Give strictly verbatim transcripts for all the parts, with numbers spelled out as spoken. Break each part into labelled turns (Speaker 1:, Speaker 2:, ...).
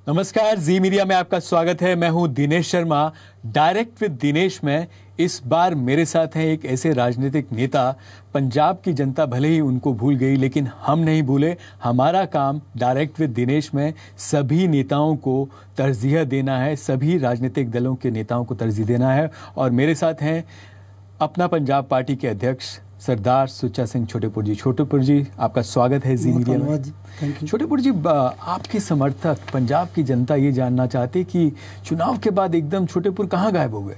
Speaker 1: नमस्कार, जी मीडिया में आपका स्वागत है। मैं हूं दिनेश शर्मा। डायरेक्ट विद दिनेश में इस बार मेरे साथ हैं एक ऐसे राजनीतिक नेता, पंजाब की जनता भले ही उनको भूल गई लेकिन हम नहीं भूले। हमारा काम डायरेक्ट विद दिनेश में सभी नेताओं को तरजीह देना है, सभी राजनीतिक दलों के नेताओं को तरजीह देना है। और मेरे साथ हैं अपना पंजाब पार्टी के अध्यक्ष सरदार सुच्चा सिंह छोटेपुर जी। छोटेपुर जी, आपका स्वागत है जी मीडिया में। छोटेपुर जी, आपके समर्थक, पंजाब की जनता ये जानना चाहते कि चुनाव के बाद एकदम छोटेपुर कहाँ गायब हो गए?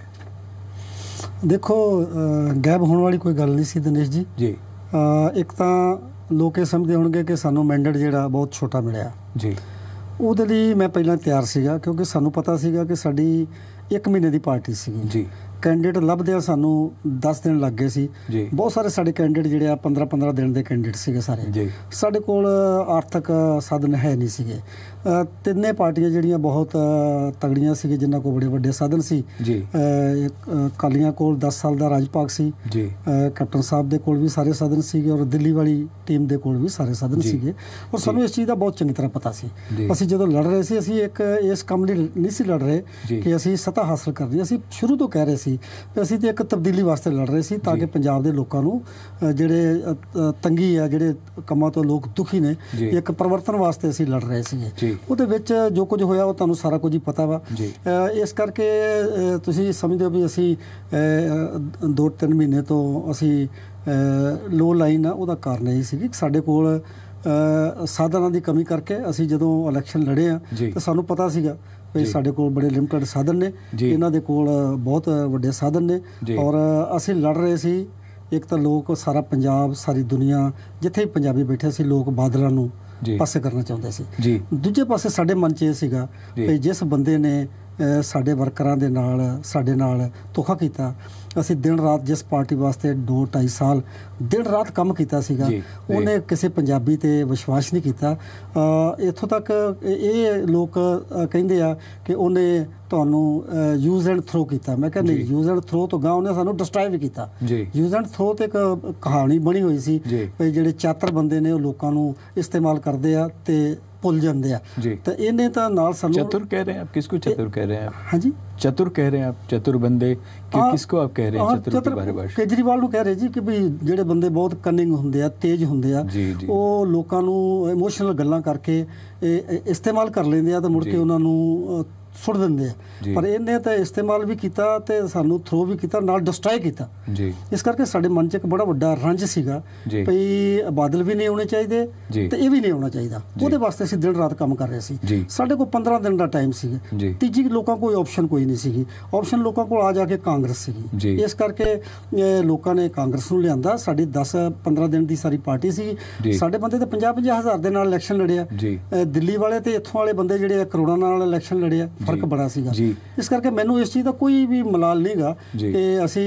Speaker 2: देखो, गायब होने वाली कोई गल नहीं सी दिनेश जी।
Speaker 1: जी
Speaker 2: एक तो लोग ये समझते होंगे कि सानू मैंडेट जिहड़ा बहुत छोटा मिलिया
Speaker 1: जी।
Speaker 2: ਉਹਦੇ ਲਈ मैं पहला तैयार ਸੀਗਾ क्योंकि सानू पता ਸੀਗਾ कि साडी एक महीने की पार्टी सी
Speaker 1: जी।
Speaker 2: कैंਡੀਡੇਟ ਲੱਭਦਿਆਂ ਸਾਨੂੰ दस दिन ਲੱਗ ਗਏ ਸੀ
Speaker 1: ਜੀ।
Speaker 2: ਬਹੁਤ ਸਾਰੇ ਸਾਡੇ ਕੈਂਡੀਡੇਟ ਜਿਹੜੇ ਆ पंद्रह पंद्रह ਦਿਨ ਦੇ ਕੈਂਡੀਡੇਟ ਸੀਗੇ ਸਾਰੇ
Speaker 1: ਜੀ।
Speaker 2: ਸਾਡੇ ਕੋਲ ਆਰਥਿਕ ਸਾਧਨ ਹੈ ਨਹੀਂ ਸੀਗੇ। ਤਿੰਨੇ ਪਾਰਟੀਆਂ ਜਿਹੜੀਆਂ ਬਹੁਤ ਤਗੜੀਆਂ ਸੀਗੇ, ਜਿਨ੍ਹਾਂ ਕੋਲ ਬੜੇ ਵੱਡੇ ਸਾਧਨ ਸੀ
Speaker 1: ਜੀ।
Speaker 2: ਅਕਾਲੀਆਂ ਕੋਲ दस ਸਾਲ ਦਾ ਰਾਜ ਭਾਗ ਸੀ
Speaker 1: ਜੀ।
Speaker 2: ਕੈਪਟਨ ਸਾਹਿਬ ਦੇ ਕੋਲ ਵੀ ਸਾਰੇ ਸਾਧਨ ਸੀਗੇ ਔਰ ਦਿੱਲੀ ਵਾਲੀ ਟੀਮ ਦੇ ਕੋਲ ਵੀ ਸਾਰੇ ਸਾਧਨ ਸੀਗੇ ਔਰ ਸਾਨੂੰ ਇਸ ਚੀਜ਼ ਦਾ ਬਹੁਤ ਚੰਗੀ ਤਰ੍ਹਾਂ ਪਤਾ ਸੀ। ਅਸੀਂ ਜਦੋਂ ਲੜ ਰਹੇ ਸੀ, ਅਸੀਂ ਇੱਕ ਇਸ ਕੰਮ ਲਈ ਨਹੀਂ ਸੀ ਲੜ ਰਹੇ ਕਿ ਅਸੀਂ ਸੱਤਾ ਹਾਸਲ ਕਰਨੀ। ਅਸੀਂ ਸ਼ੁਰੂ ਤੋਂ ਕਹਿ ਰਹੇ ਸੀ ਕਿ ਅਸੀਂ ਤੇ ਇੱਕ ਤਬਦੀਲੀ ਵਾਸਤੇ ਲੜ ਰਹੇ ਸੀ ਤਾਂ ਕਿ ਪੰਜਾਬ ਦੇ ਲੋਕਾਂ ਨੂੰ ਜਿਹੜੇ ਤੰਗੀ ਆ, ਜਿਹੜੇ ਕੰਮਾਂ ਤੋਂ ਲੋਕ ਦੁਖੀ ਨੇ, ਇੱਕ ਪਰਿਵਰਤਨ ਵਾਸਤੇ ਅਸੀਂ ਲੜ ਰਹੇ ਸੀਗੇ। ਉਹਦੇ ਵਿੱਚ ਜੋ ਕੁਝ ਹੋਇਆ ਉਹ ਤੁਹਾਨੂੰ ਸਾਰਾ ਕੁਝ ਹੀ ਪਤਾ ਵਾ। ਇਸ ਕਰਕੇ ਤੁਸੀਂ ਸਮਝਦੇ ਹੋ ਵੀ ਅਸੀਂ ਦੋ ਤਿੰਨ ਮਹੀਨੇ ਤੋਂ ਅਸੀਂ ਲੋ ਲਾਈਨ ਆ। ਉਹਦਾ ਕਾਰਨ ਇਹ ਸੀ ਕਿ ਸਾਡੇ ਕੋਲ ਸਾਧਨਾਂ ਦੀ ਕਮੀ ਕਰਕੇ ਅਸੀਂ ਜਦੋਂ ਇਲੈਕਸ਼ਨ ਲੜੇ ਆ ਤਾਂ ਸਾਨੂੰ ਪਤਾ ਸੀਗਾ ਵੀ ਸਾਡੇ ਕੋਲ ਬੜੇ ਲਿਮਟਡ ਸਾਧਨ ਨੇ, ਇਹਨਾਂ ਦੇ ਕੋਲ ਬਹੁਤ ਵੱਡੇ ਸਾਧਨ ਨੇ ਔਰ ਅਸੀਂ ਲੜ ਰਹੇ ਸੀ। ਇੱਕ ਤਾਂ ਲੋਕ, ਸਾਰਾ ਪੰਜਾਬ, ਸਾਰੀ ਦੁਨੀਆ, ਜਿੱਥੇ ਵੀ ਪੰਜਾਬੀ ਬੈਠੇ ਸੀ, ਲੋਕ ਬਾਦਲਾਂ ਨੂੰ ਪਾਸੇ ਕਰਨਾ ਚਾਹੁੰਦੇ ਸੀ। ਦੂਜੇ ਪਾਸੇ ਸਾਡੇ ਮਨ 'ਚ ਇਹ ਸੀਗਾ ਵੀ ਜਿਸ ਬੰਦੇ ਨੇ ਸਾਡੇ ਵਰਕਰਾਂ ਦੇ ਨਾਲ, ਸਾਡੇ ਨਾਲ ਧੋਖਾ ਕੀਤਾ, ਅਸੀਂ ਦਿਨ ਰਾਤ ਜਿਸ ਪਾਰਟੀ ਵਾਸਤੇ ਦੋ ਢਾਈ ਸਾਲ ਦਿਨ ਰਾਤ ਕੰਮ ਕੀਤਾ ਸੀਗਾ, ਉਹਨੇ ਕਿਸੇ ਪੰਜਾਬੀ 'ਤੇ ਵਿਸ਼ਵਾਸ ਨਹੀਂ ਕੀਤਾ। ਇੱਥੋਂ ਤੱਕ ਇਹ ਲੋਕ ਕਹਿੰਦੇ ਆ ਕਿ ਉਹਨੇ ਤੁਹਾਨੂੰ ਯੂਜ਼ ਐਂਡ ਥਰੋ ਕੀਤਾ। ਮੈਂ ਕਹਿੰਦਾ ਨਹੀਂ, ਯੂਜ਼ ਐਂਡ ਥਰੋ ਤੋਂ ਗਾਂ ਉਹਨੇ ਸਾਨੂੰ ਡਿਸਟਰਾਏ ਵੀ ਕੀਤਾ। ਯੂਜ਼ ਐਂਡ ਥਰੋ 'ਤੇ ਇੱਕ ਕਹਾਣੀ ਬਣੀ ਹੋਈ ਸੀ ਵੀ ਜਿਹੜੇ ਚਾਤਰ ਬੰਦੇ ਨੇ ਉਹ ਲੋਕਾਂ ਨੂੰ ਇਸਤੇਮਾਲ ਕਰਦੇ ਆ ਤੇ ਭੁੱਲ ਜਾਂਦੇ ਆ। तो इन्हें तो नाल सानू
Speaker 1: चतुर कह रहे हैं आप? किसको चतुर कह रहे हैं आप?
Speaker 2: हाँ जी,
Speaker 1: चतुर कह रहे हैं आप? चतुर बंदे कि किसको आप कह रहे हैं चतुर की परिभाषा?
Speaker 2: केजरीवाल ਨੂੰ ਕਹਿ ਰਹੇ ਜੀ ਕਿ ਵੀ ਜਿਹੜੇ ਬੰਦੇ ਬਹੁਤ ਕਨਿੰਗ ਹੁੰਦੇ ਆ, ਤੇਜ਼ ਹੁੰਦੇ ਆ, ਉਹ ਲੋਕਾਂ ਨੂੰ ਇਮੋਸ਼ਨਲ ਗੱਲਾਂ ਕਰਕੇ ਇਸਤੇਮਾਲ ਕਰ ਲੈਂਦੇ ਆ ਤੇ ਮੁੜ ਕੇ ਉਹਨਾਂ ਨੂੰ ਸੁੱਟ ਦਿੰਦੇ ਆ। ਪਰ ਇਹਨੇ ਤਾਂ ਇਸਤੇਮਾਲ ਵੀ ਕੀਤਾ ਤੇ ਸਾਨੂੰ ਥਰੋ ਵੀ ਕੀਤਾ, ਨਾਲ ਡਿਸਟਰਾਏ ਕੀਤਾ। ਇਸ ਕਰਕੇ ਸਾਡੇ ਮਨ 'ਚ ਇੱਕ ਬੜਾ ਵੱਡਾ ਰੰਜ ਸੀਗਾ ਵੀ ਬਾਦਲ ਵੀ ਨਹੀਂ ਆਉਣੇ ਚਾਹੀਦੇ ਤੇ ਇਹ ਵੀ ਨਹੀਂ ਆਉਣਾ ਚਾਹੀਦਾ। ਉਹਦੇ ਵਾਸਤੇ ਅਸੀਂ ਦਿਨ ਰਾਤ ਕੰਮ ਕਰ ਰਹੇ ਸੀ। ਸਾਡੇ ਕੋਲ पंद्रह ਦਿਨ ਦਾ ਟਾਈਮ ਸੀਗਾ। ਤੀਜੀ ਲੋਕਾਂ ਕੋਲ ਆਪਸ਼ਨ ਕੋਈ ਨਹੀਂ ਸੀਗੀ। ਆਪਸ਼ਨ ਲੋਕਾਂ ਕੋਲ ਆ ਜਾ ਕੇ ਕਾਂਗਰਸ ਸੀਗੀ। ਇਸ ਕਰਕੇ ਲੋਕਾਂ ਨੇ ਕਾਂਗਰਸ ਨੂੰ ਲਿਆਂਦਾ। ਸਾਡੀ दस पंद्रह ਦਿਨ ਦੀ ਸਾਰੀ ਪਾਰਟੀ ਸੀ। ਸਾਡੇ ਬੰਦੇ ਤੇ ਪੰਜਾਹ ਪੰਜਾਹ ਹਜ਼ਾਰ ਦੇ ਨਾਲ ਇਲੈਕਸ਼ਨ ਲੜਿਆ। ਦਿੱਲੀ ਵਾਲੇ ਤੇ ਇੱਥੋਂ ਵਾਲੇ ਬੰਦੇ ਜਿਹੜੇ ਕਰੋੜਾਂ ਨਾਲ ਇਲੈਕਸ਼ਨ ਲੜਿਆ। ਫਰਕ ਬੜਾ ਸੀਗਾ। ਇਸ ਕਰਕੇ ਮੈਨੂੰ ਇਸ ਚੀਜ਼ ਦਾ ਕੋਈ ਵੀ ਮਲਾਲ ਨਹੀਂ ਗਾ ਕਿ ਅਸੀਂ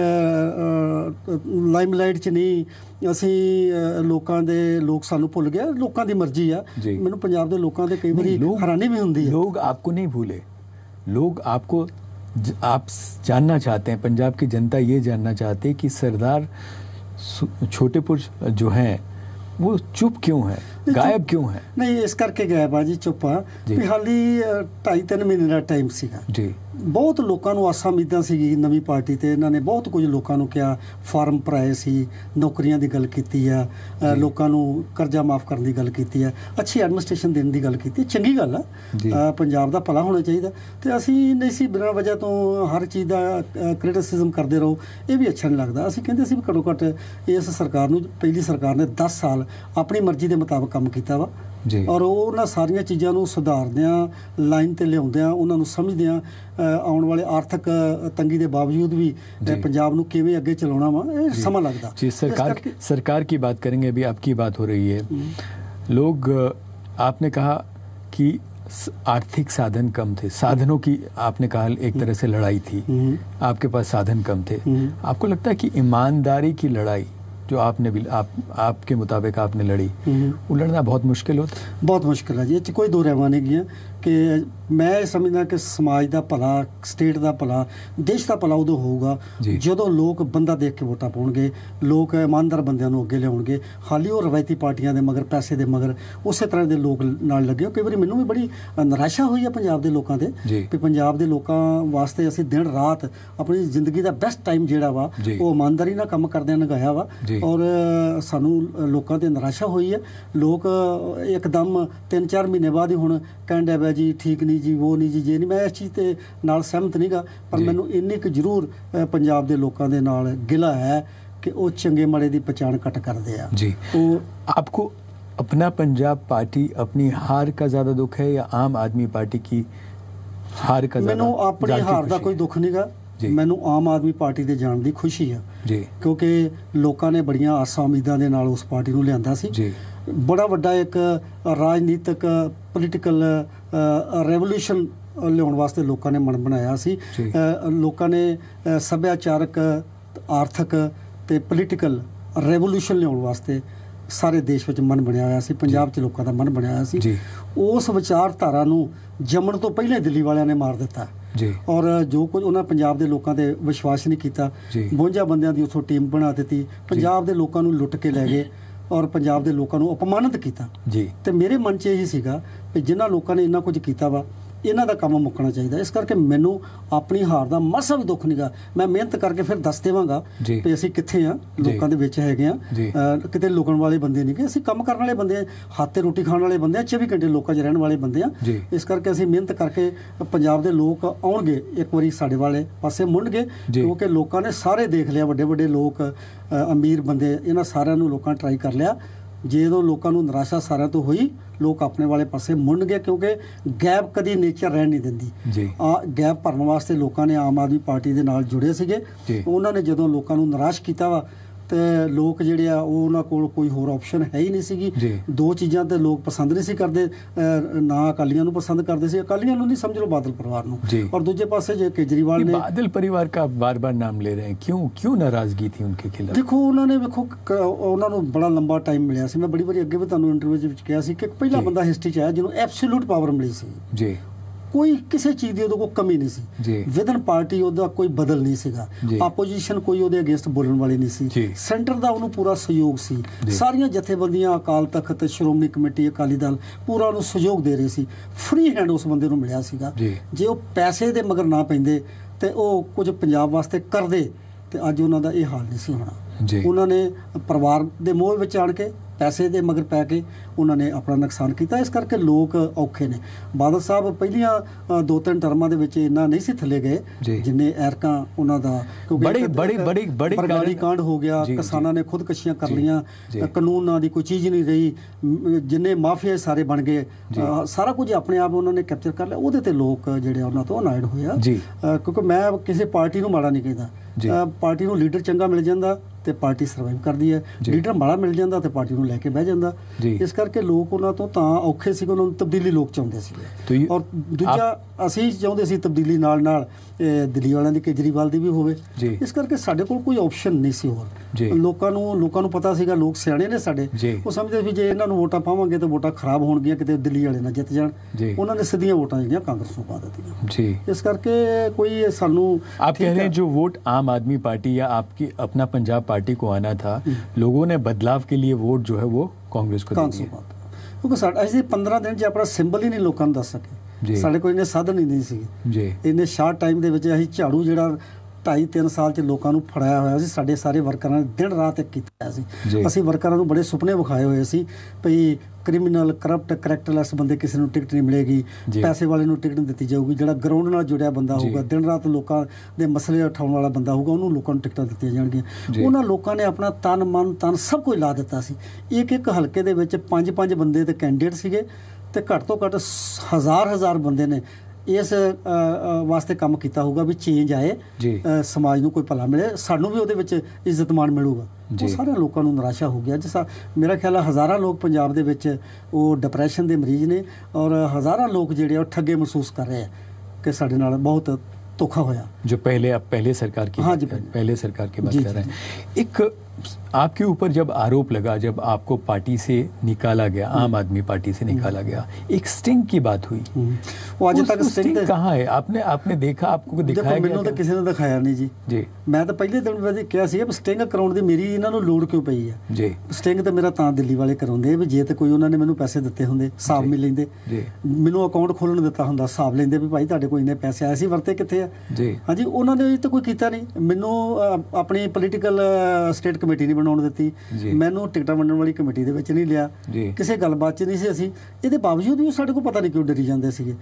Speaker 2: ਲਾਈਮਲਾਈਟ 'ਚ ਨਹੀਂ, ਅਸੀਂ ਲੋਕਾਂ ਦੇ, ਲੋਕ ਸਾਨੂੰ ਭੁੱਲ ਗਏ। ਲੋਕਾਂ ਦੀ ਮਰਜ਼ੀ ਆ। ਮੈਨੂੰ ਪੰਜਾਬ ਦੇ ਲੋਕਾਂ ਦੇ ਕਈ ਵਾਰੀ ਹੈਰਾਨੀ ਵੀ ਹੁੰਦੀ है।
Speaker 1: लोग आपको नहीं भूले, लोग आपको, आप जानना चाहते हैं, पंजाब की जनता ये जानना चाहती है कि सरदार छोटेपुर जो हैं वो चुप क्यों है, गायब क्यों है?
Speaker 2: नहीं, इस करके गायब आ जी, चुप आ भी हाली ढाई तीन महीने का टाइम सीगा जी। बहुत लोगों को आसा उम्मीदां सी नवी पार्टी ते इन्होंने बहुत कुछ लोगों को क्या फार्म भराए सी, नौकरियां की गल की है, लोगों को कर्जा माफ़ करने की गल की है, अच्छी एडमिनिस्ट्रेशन देने की गल की, चंगी गल है, पंजाब का भला होना चाहिए। तो असी नहीं सी बिना वजह तो हर चीज़ का क्रिटिसिज्म करते रहो, ये भी अच्छा नहीं लगता। असी कहते सी भी घट्टो घट्ट इस सरकार नूं, पहली सरकार ने दस साल अपनी मर्जी के मुताबिक काम किया वा और उन्होंने सारिया चीज़ों को सुधारदियाँ, लाइन ते लियाउंदियां, उन्होंने समझदियां आने वाले आर्थिक तंगी के बावजूद भी पंजाब नूं किवें अगे चलाउणा वा, समा लगदा।
Speaker 1: जी, सरकार सरकार की बात करेंगे, अभी आपकी बात हो रही है। लोग, आपने कहा कि आर्थिक साधन कम थे, साधनों की आपने कहा एक तरह से लड़ाई थी, आपके पास साधन कम थे। आपको लगता है कि ईमानदारी की लड़ाई जो आपने भी, आप आपके मुताबिक आपने लड़ी, वो लड़ना बहुत मुश्किल होता?
Speaker 2: बहुत मुश्किल है जी, ये कोई दो रहमा नहीं गया ਕਿ ਮੈਂ ਇਹ ਸਮਝਦਾ ਕਿ ਸਮਾਜ ਦਾ ਭਲਾ, ਸਟੇਟ ਦਾ ਭਲਾ, ਦੇਸ਼ ਦਾ ਭਲਾ ਉਦੋਂ ਹੋਊਗਾ ਜਦੋਂ ਲੋਕ ਬੰਦਾ ਦੇਖ ਕੇ ਵੋਟਾਂ ਪਾਉਣਗੇ, ਲੋਕ ਇਮਾਨਦਾਰ ਬੰਦਿਆਂ ਨੂੰ ਅੱਗੇ ਲਿਆਉਣਗੇ। ਹਾਲੀ ਉਹ ਰਵਾਇਤੀ ਪਾਰਟੀਆਂ ਦੇ ਮਗਰ, ਪੈਸੇ ਦੇ ਮਗਰ, ਉਸੇ ਤਰ੍ਹਾਂ ਦੇ ਲੋਕ ਨਾਲ ਲੱਗੇ। ਕਈ ਵਾਰੀ ਮੈਨੂੰ ਵੀ ਬੜੀ ਨਿਰਾਸ਼ਾ ਹੋਈ ਹੈ ਪੰਜਾਬ ਦੇ ਲੋਕਾਂ ਦੇ, ਕਿ ਪੰਜਾਬ ਦੇ ਲੋਕਾਂ ਵਾਸਤੇ ਅਸੀਂ ਦਿਨ ਰਾਤ ਆਪਣੀ ਜ਼ਿੰਦਗੀ ਦਾ ਬੈਸਟ ਟਾਈਮ ਜਿਹੜਾ ਵਾ ਉਹ ਇਮਾਨਦਾਰੀ ਨਾਲ ਕੰਮ ਕਰਦਿਆਂ ਲੰਘਾਇਆ ਵਾ, ਔਰ ਸਾਨੂੰ ਲੋਕਾਂ ਤੇ ਨਿਰਾਸ਼ਾ ਹੋਈ ਹੈ। ਲੋਕ ਇੱਕਦਮ ਤਿੰਨ ਚਾਰ ਮਹੀਨੇ ਬਾਅਦ ਹੀ ਹੁਣ ਕਹਿਣ ਡਿਆ ਵਾ ਜੀ ਠੀਕ ਨਹੀਂ ਜੀ, ਉਹ ਨਹੀਂ ਜੀ, ਜੇ ਨਹੀਂ। ਮੈਂ ਇਸ ਚੀਜ਼ ਤੇ ਨਾਲ ਸਹਿਮਤ ਨਹੀਂ ਗਾ, ਪਰ ਮੈਨੂੰ ਇੰਨੀ ਕੁ ਜ਼ਰੂਰ ਪੰਜਾਬ ਦੇ ਲੋਕਾਂ ਦੇ ਨਾਲ ਗਿਲਾ ਹੈ कि वो चंगे माड़े की पहचान कट करते हैं
Speaker 1: जी।
Speaker 2: तो
Speaker 1: आपको अपना पंजाब पार्टी अपनी हार का ज़्यादा दुख है या आम आदमी पार्टी की हार का?
Speaker 2: मैनू अपनी हार का कोई दुख नहीं गा, मैनू आम आदमी पार्टी दे जाण दी खुशी है
Speaker 1: जी,
Speaker 2: क्योंकि लोगों ने बड़ियां आसां उम्मीदां दे नाल उस पार्टी नूं लिआंदा सी जी। बड़ा वड्डा एक राजनीतिक पोलीटिकल रेवोल्यूशन लिआउण वास्ते लोगों ने मन बनाया सी। लोगों ने सभ्याचारक, आर्थिक ਤੇ ਪੋਲੀਟੀਕਲ ਰੈਵੋਲੂਸ਼ਨ ਲਿਆਉਣ ਵਾਸਤੇ ਸਾਰੇ ਦੇਸ਼ ਵਿੱਚ ਮਨ ਬਣਿਆ ਹੋਇਆ ਸੀ, ਪੰਜਾਬ 'ਚ ਲੋਕਾਂ ਦਾ ਮਨ ਬਣਿਆ ਹੋਇਆ ਸੀ। ਉਸ ਵਿਚਾਰਧਾਰਾ ਨੂੰ ਜੰਮਣ ਤੋਂ ਪਹਿਲਾਂ ਦਿੱਲੀ ਵਾਲਿਆਂ ਨੇ ਮਾਰ ਦਿੱਤਾ ਜੀ, ਔਰ ਜੋ ਕੁਝ ਉਹਨਾਂ ਪੰਜਾਬ ਦੇ ਲੋਕਾਂ ਤੇ ਵਿਸ਼ਵਾਸ ਨਹੀਂ ਕੀਤਾ, ਬਵੰਜਾ ਬੰਦਿਆਂ ਦੀ ਉੱਥੋਂ ਟੀਮ ਬਣਾ ਦਿੱਤੀ, ਪੰਜਾਬ ਦੇ ਲੋਕਾਂ ਨੂੰ ਲੁੱਟ ਕੇ ਲੈ ਗਏ ਔਰ ਪੰਜਾਬ ਦੇ ਲੋਕਾਂ ਨੂੰ ਅਪਮਾਨਿਤ ਕੀਤਾ ਜੀ। ਤੇ ਮੇਰੇ ਮਨ 'ਚ ਇਹੀ ਸੀਗਾ ਕਿ ਜਿਨ੍ਹਾਂ ਲੋਕਾਂ ਨੇ ਇੰਨਾ ਕੁਝ ਕੀਤਾ ਵਾ, ਇਹਨਾਂ ਦਾ ਕੰਮ ਮੁੱਕਣਾ ਚਾਹੀਦਾ। ਇਸ ਕਰਕੇ ਮੈਨੂੰ ਆਪਣੀ ਹਾਰ ਦਾ ਮਾਸਾ ਵੀ ਦੁੱਖ ਨਹੀਂਗਾ। ਮੈਂ ਮਿਹਨਤ ਕਰਕੇ ਫਿਰ ਦੱਸ ਦੇਵਾਂਗਾ ਕਿ ਅਸੀਂ ਕਿੱਥੇ ਆ, ਲੋਕਾਂ ਦੇ ਵਿੱਚ ਹੈਗੇ ਆ, ਕਿਤੇ ਲੁਕਣ ਵਾਲੇ ਬੰਦੇ ਨਹੀਂ ਕਿ ਅਸੀਂ ਕੰਮ ਕਰਨ ਵਾਲੇ ਬੰਦੇ ਆ, ਹੱਥ ਤੇ ਰੋਟੀ ਖਾਣ ਵਾਲੇ ਬੰਦੇ ਆ, ਚੌਵੀ ਘੰਟੇ ਲੋਕਾਂ 'ਚ ਰਹਿਣ ਵਾਲੇ ਬੰਦੇ ਆ। ਇਸ ਕਰਕੇ ਅਸੀਂ ਮਿਹਨਤ ਕਰਕੇ ਪੰਜਾਬ ਦੇ ਲੋਕ ਆਉਣਗੇ, ਇੱਕ ਵਾਰੀ ਸਾਡੇ ਵਾਲੇ ਪਾਸੇ ਮੁੜਨਗੇ, ਕਿਉਂਕਿ ਲੋਕਾਂ ਨੇ ਸਾਰੇ ਦੇਖ ਲਿਆ, ਵੱਡੇ ਵੱਡੇ ਲੋਕ, ਅਮੀਰ ਬੰਦੇ, ਇਹਨਾਂ ਸਾਰਿਆਂ ਨੂੰ ਲੋਕਾਂ ਟਰਾਈ ਕਰ ਲਿਆ। ਜਦੋਂ ਲੋਕਾਂ ਨੂੰ ਨਿਰਾਸ਼ਾ ਸਾਰਿਆਂ ਤੋਂ ਹੋਈ, ਲੋਕ ਆਪਣੇ ਵਾਲੇ ਪਾਸੇ ਮੁੜਨਗੇ, ਕਿਉਂਕਿ ਗੈਪ ਕਦੀ ਨੇਚਰ ਰਹਿਣ ਨਹੀਂ ਦਿੰਦੀ। ਆ ਗੈਪ ਭਰਨ ਵਾਸਤੇ ਲੋਕਾਂ ਨੇ ਆਮ ਆਦਮੀ ਪਾਰਟੀ ਦੇ ਨਾਲ ਜੁੜੇ ਸੀਗੇ। ਉਹਨਾਂ ਨੇ ਜਦੋਂ ਲੋਕਾਂ ਨੂੰ ਨਿਰਾਸ਼ ਕੀਤਾ ਵਾ, ਤੇ ਲੋਕ ਜਿਹੜੇ ਆ ਉਹ ਉਹਨਾਂ ਕੋਲ ਕੋਈ ਹੋਰ ਆਪਸ਼ਨ ਹੈ ਹੀ ਨਹੀਂ ਸੀਗੀ। ਦੋ ਚੀਜ਼ਾਂ ਤੇ ਲੋਕ ਪਸੰਦ ਨਹੀਂ ਸੀ ਕਰਦੇ, ਨਾ ਅਕਾਲੀਆਂ ਨੂੰ ਪਸੰਦ ਕਰਦੇ ਸੀ, ਅਕਾਲੀਆਂ ਨੂੰ ਨਹੀਂ, ਸਮਝ ਲਓ ਬਾਦਲ ਪਰਿਵਾਰ ਨੂੰ, ਔਰ ਦੂਜੇ ਪਾਸੇ ਜੇ ਕੇਜਰੀਵਾਲ ਨੇ
Speaker 1: बादल परिवार का बार बार नाम ले रहे हैं, क्यों क्यों नाराजगी थी उनके खिलाफ?
Speaker 2: देखो उन्होंने ਵੇਖੋ ਉਹਨਾਂ ਨੂੰ ਬੜਾ ਲੰਬਾ ਟਾਈਮ ਮਿਲਿਆ ਸੀ। ਮੈਂ ਬੜੀ ਵਾਰੀ ਅੱਗੇ ਵੀ ਤੁਹਾਨੂੰ ਇੰਟਰਵਿਊ ਵਿੱਚ ਕਿਹਾ ਸੀ ਕਿ ਪਹਿਲਾ ਬੰਦਾ ਹਿਸਟਰੀ 'ਚ ਆਇਆ ਜਿਹਨੂੰ ਐਬਸੋਲੂਟ ਪਾਵਰ ਮਿਲੀ ਸੀ ਜੀ। ਕੋਈ ਕਿਸੇ ਚੀਜ਼ ਦੀ ਉਹਦੇ ਕੋਲ ਕਮੀ ਨਹੀਂ ਸੀ। ਵਿਦਨ ਪਾਰਟੀ ਉਹਦਾ ਕੋਈ ਬਦਲ ਨਹੀਂ ਸੀਗਾ, ਆਪੋਜੀਸ਼ਨ ਕੋਈ ਉਹਦੇ ਅਗੇਂਸਟ ਬੋਲਣ ਵਾਲੀ ਨਹੀਂ ਸੀ, ਸੈਂਟਰ ਦਾ ਉਹਨੂੰ ਪੂਰਾ ਸਹਿਯੋਗ ਸੀ। ਸਾਰੀਆਂ ਜਥੇਬੰਦੀਆਂ, ਅਕਾਲ ਤਖਤ, ਸ਼੍ਰੋਮਣੀ ਕਮੇਟੀ, ਅਕਾਲੀ ਦਲ ਪੂਰਾ ਉਹਨੂੰ ਸਹਿਯੋਗ ਦੇ ਰਹੇ ਸੀ। ਫ੍ਰੀ ਹੈਂਡ ਉਸ ਬੰਦੇ ਨੂੰ ਮਿਲਿਆ ਸੀਗਾ। ਜੇ ਉਹ ਪੈਸੇ ਦੇ ਮਗਰ ਨਾ ਪੈਂਦੇ ਤੇ ਉਹ ਕੁਝ ਪੰਜਾਬ ਵਾਸਤੇ ਕਰਦੇ ਤੇ ਅੱਜ ਉਹਨਾਂ ਦਾ ਇਹ ਹਾਲ ਨਹੀਂ ਸੀ ਹੋਣਾ। ਉਹਨਾਂ ਨੇ ਪਰਿਵਾਰ ਦੇ ਮੋਹ ਵਿੱਚ ਆਣ ਕੇ, ਪੈਸੇ ਦੇ ਮਗਰ ਪੈ ਕੇ ਉਹਨਾਂ ਨੇ ਆਪਣਾ ਨੁਕਸਾਨ ਕੀਤਾ। ਇਸ ਕਰਕੇ ਲੋਕ ਔਖੇ ਨੇ। ਬਾਦਲ ਸਾਹਿਬ ਪਹਿਲੀਆਂ ਦੋ ਤਿੰਨ ਟਰਮਾਂ ਦੇ ਵਿੱਚ ਇੰਨਾ ਨਹੀਂ ਸੀ ਥੱਲੇ ਗਏ ਜਿੰਨੇ ਐਰਕਾਂ ਉਹਨਾਂ ਦਾ,
Speaker 1: ਬੜੀ ਬੜੀ ਬੜੀ ਬੜੀ
Speaker 2: ਬਰਗਾੜੀ ਕਾਂਡ ਹੋ ਗਿਆ, ਕਿਸਾਨਾਂ ਨੇ ਖੁਦਕਸ਼ੀਆਂ ਕਰ ਲਈਆਂ, ਕਾਨੂੰਨ ਨਾਂ ਦੀ ਕੋਈ ਚੀਜ਼ ਨਹੀਂ ਰਹੀ, ਜਿੰਨੇ ਮਾਫੀਆ ਸਾਰੇ ਬਣ ਗਏ, ਸਾਰਾ ਕੁਝ ਆਪਣੇ ਆਪ ਉਹਨਾਂ ਨੇ ਕੈਪਚਰ ਕਰ ਲਿਆ। ਉਹਦੇ ਤੇ ਲੋਕ ਜਿਹੜੇ ਉਹਨਾਂ ਤੋਂ ਅਨਾਇਡ ਹੋਏ ਆ, ਕਿਉਂਕਿ ਮੈਂ ਕਿਸੇ ਪਾਰਟੀ ਨੂੰ ਮਾੜਾ ਨਹੀਂ ਕਹਿੰਦਾ। ਪਾਰਟੀ ਨੂੰ ਲੀਡਰ ਚੰਗਾ ਮਿਲ ਜਾਂਦਾ ਤੇ ਪਾਰਟੀ ਸਰਵਾਈਵ ਕਰਦੀ ਹੈ, ਲੀਡਰ ਮਾੜਾ ਮਿਲ ਜਾਂਦਾ ਤੇ ਪਾਰਟੀ ਨੂੰ ਲੈ ਕੇ ਬਹਿ ਜਾਂਦਾ। ਇਸ ਕਰਕੇ ਲੋਕ ਉਹਨਾਂ ਤੋਂ ਤਾਂ ਔਖੇ ਸੀ, ਉਹਨਾਂ ਨੂੰ ਤਬਦੀਲੀ ਲੋਕ ਚਾਹੁੰਦੇ ਸੀ। ਔਰ ਦੂਜਾ ਅਸੀਂ ਚਾਹੁੰਦੇ ਸੀ ਤਬਦੀਲੀ ਨਾਲ ਨਾਲ ਦਿੱਲੀ ਵਾਲਿਆਂ ਦੀ, ਕੇਜਰੀਵਾਲ ਦੀ ਵੀ ਹੋਵੇ। ਇਸ ਕਰਕੇ ਸਾਡੇ ਕੋਲ ਕੋਈ ਆਪਸ਼ਨ ਨਹੀਂ ਸੀ ਹੋਰ। ਲੋਕਾਂ ਨੂੰ ਲੋਕਾਂ ਨੂੰ ਪਤਾ ਸੀਗਾ, ਲੋਕ ਸਿਆਣੇ ਨੇ ਸਾਡੇ, ਉਹ ਸਮਝਦੇ ਸੀ ਜੇ ਇਹਨਾਂ ਨੂੰ ਵੋਟਾਂ ਪਾਵਾਂਗੇ ਤਾਂ ਵੋਟਾਂ ਖਰਾਬ ਹੋਣਗੀਆਂ, ਕਿਤੇ ਦਿੱਲੀ ਵਾਲੇ ਨਾ ਜਿੱਤ ਜਾਣ। ਉਹਨਾਂ ਨੇ ਸਿੱਧੀਆਂ ਵੋਟਾਂ ਜਿਹੜੀਆਂ ਕਾਂਗਰਸ ਨੂੰ ਪਾ ਦਿੱਤੀਆਂ। ਇਸ ਕਰਕੇ ਕੋਈ ਸਾਨੂੰ
Speaker 1: आप कह रहे हैं जो वोट आम आदमी पार्टी या आपकी अपना पंजाब पार्टी को आना था, लोगों ने बदलाव के लिए वोट जो है वो कांग्रेस को दे दिया,
Speaker 2: क्योंकि साडा ਅਸੀਂ पंद्रह ਦਿਨ 'ਚ ਆਪਣਾ ਸਿੰਬਲ ਹੀ ਨਹੀਂ ਲੋਕਾਂ ਨੂੰ ਦੱਸ ਸਕੇ। ਸਾਡੇ ਕੋਲ ਇੰਨੇ ਸਾਧਨ ਹੀ ਨਹੀਂ ਸੀ। ਇੰਨੇ ਸ਼ਾਰਟ ਟਾਈਮ ਦੇ ਵਿੱਚ ਅਸੀਂ ਝਾੜੂ ਜਿਹੜਾ ਢਾਈ ਤਿੰਨ ਸਾਲ 'ਚ ਲੋਕਾਂ ਨੂੰ ਫੜਾਇਆ ਹੋਇਆ ਸੀ, ਸਾਡੇ ਸਾਰੇ ਵਰਕਰਾਂ ਨੇ ਦਿਨ ਰਾਤ ਇੱਕ ਕੀਤਾ ਹੋਇਆ ਸੀ। ਅਸੀਂ ਵਰਕਰਾਂ ਨੂੰ ਬੜੇ ਸੁਪਨੇ ਵਿਖਾਏ ਹੋਏ ਸੀ ਭਈ ਕ੍ਰਿਮੀਨਲ, ਕਰਪਟ, ਕਰੈਕਟਰਲੈਸ ਬੰਦੇ ਕਿਸੇ ਨੂੰ ਟਿਕਟ ਨਹੀਂ ਮਿਲੇਗੀ, ਪੈਸੇ ਵਾਲੇ ਨੂੰ ਟਿਕਟ ਦਿੱਤੀ ਜਾਊਗੀ, ਜਿਹੜਾ ਗਰਾਊਂਡ ਨਾਲ ਜੁੜਿਆ ਬੰਦਾ ਹੋਊਗਾ, ਦਿਨ ਰਾਤ ਲੋਕਾਂ ਦੇ ਮਸਲੇ ਉਠਾਉਣ ਵਾਲਾ ਬੰਦਾ ਹੋਊਗਾ, ਉਹਨੂੰ ਲੋਕਾਂ ਨੂੰ ਟਿਕਟਾਂ ਦਿੱਤੀਆਂ ਜਾਣਗੀਆਂ। ਉਹਨਾਂ ਲੋਕਾਂ ਨੇ ਆਪਣਾ ਤਨ ਮਨ ਤਨ ਸਭ ਕੁਝ ਲਾ ਦਿੱਤਾ ਸੀ। ਇੱਕ ਇੱਕ ਹਲਕੇ ਦੇ ਵਿੱਚ ਪੰਜ ਪੰਜ ਬੰਦੇ ਤੇ ਕੈਂਡੀਡੇਟ ਸੀਗੇ ਤੇ ਘੱਟ ਤੋਂ ਘੱਟ ਹਜ਼ਾਰ ਹਜ਼ਾਰ ਬੰਦੇ ਨੇ ਇਸ ਵਾਸਤੇ ਕੰਮ ਕੀਤਾ ਹੋਊਗਾ ਵੀ ਚੇਂਜ ਆਏ, ਸਮਾਜ ਨੂੰ ਕੋਈ ਭਲਾ ਮਿਲੇ, ਸਾਨੂੰ ਵੀ ਉਹਦੇ ਵਿੱਚ ਇੱਜ਼ਤ ਮਾਣ ਮਿਲੂਗਾ। ਉਹ ਸਾਰੇ ਲੋਕਾਂ ਨੂੰ ਨਿਰਾਸ਼ਾ ਹੋ ਗਿਆ। ਜਿਸ ਮੇਰਾ ਖਿਆਲ ਹੈ ਹਜ਼ਾਰਾਂ ਲੋਕ ਪੰਜਾਬ ਦੇ ਵਿੱਚ ਉਹ ਡਿਪਰੈਸ਼ਨ ਦੇ ਮਰੀਜ਼ ਨੇ, ਔਰ ਹਜ਼ਾਰਾਂ ਲੋਕ ਜਿਹੜੇ ਉਹ ਠੱਗੇ ਮਹਿਸੂਸ ਕਰ ਰਹੇ ਆ ਕਿ ਸਾਡੇ ਨਾਲ ਬਹੁਤ ਧੋਖਾ ਹੋਇਆ।
Speaker 1: जो पहले आप पहले सरकार की, हाँ जी, पहले सरकार की बात कर रहे हैं। एक आपके ऊपर जब आरोप लगा, जब आपको पार्टी से निकाला गया, आम आदमी पार्टी से निकाला गया, एक स्टिंग की बात हुई,
Speaker 2: वो आज तक
Speaker 1: स्टिंग कहाँ है? आपने आपने देखा, आपको दिखाया गया?
Speaker 2: ਮੈਨੂੰ ਤਾਂ ਕਿਸੇ ਨੇ ਦਿਖਾਇਆ ਨਹੀਂ ਜੀ
Speaker 1: ਜੀ
Speaker 2: ਮੈਂ ਤਾਂ ਪਹਿਲੇ ਦਿਨ ਵਜੇ ਕਿਹਾ ਸੀ ਕਿ ਸਟਿੰਗ ਕਰਾਉਣ ਦੀ ਮੇਰੀ ਇਹਨਾਂ ਨੂੰ ਲੋੜ ਕਿਉਂ ਪਈ ਹੈ
Speaker 1: ਜੀ
Speaker 2: ਸਟਿੰਗ ਤੇ ਮੇਰਾ ਤਾਂ ਦਿੱਲੀ ਵਾਲੇ ਕਰਾਉਂਦੇ ਵੀ ਜੇ ਤੇ ਕੋਈ ਉਹਨਾਂ ਨੇ ਮੈਨੂੰ ਪੈਸੇ ਦਿੱਤੇ ਹੁੰਦੇ ਹਿਸਾਬ ਮਿਲ ਲੈਂਦੇ
Speaker 1: ਜੀ
Speaker 2: ਮੈਨੂੰ ਅਕਾਊਂਟ ਖੋਲਣ ਦਿੱਤਾ ਹੁੰਦਾ ਹਿਸਾਬ ਲੈਂਦੇ ਵੀ ਭਾਈ ਤੁਹਾਡੇ ਕੋਈ ਇੰਨੇ ਪੈਸੇ ਆਏ ਸੀ ਵਰਤੇ ਕਿੱਥੇ ਆ
Speaker 1: ਜੀ
Speaker 2: ਹਾਂਜੀ ਉਹਨਾਂ ਨੇ ਤਾਂ ਕੋਈ ਕੀਤਾ ਨਹੀਂ ਮੈਨੂੰ ਆਪਣੀ ਪੋਲੀਟੀਕਲ ਸਟੇਟ ਕਮੇਟੀ ਨਹੀਂ ਬਣਾਉਣ ਦਿੱਤੀ ਮੈਨੂੰ ਟਿਕਟਾਂ ਵੰਡਣ ਵਾਲੀ ਕਮੇਟੀ ਦੇ ਵਿੱਚ ਨਹੀਂ ਲਿਆ ਕਿਸੇ ਗੱਲਬਾਤ 'ਚ ਨਹੀਂ ਸੀ ਅਸੀਂ ਇਹਦੇ ਬਾਵਜੂਦ ਵੀ ਸਾਡੇ ਕੋਲ ਪਤਾ ਨਹੀਂ ਕਿਉਂ ਡਰੀ ਜਾਂਦੇ ਸੀਗੇ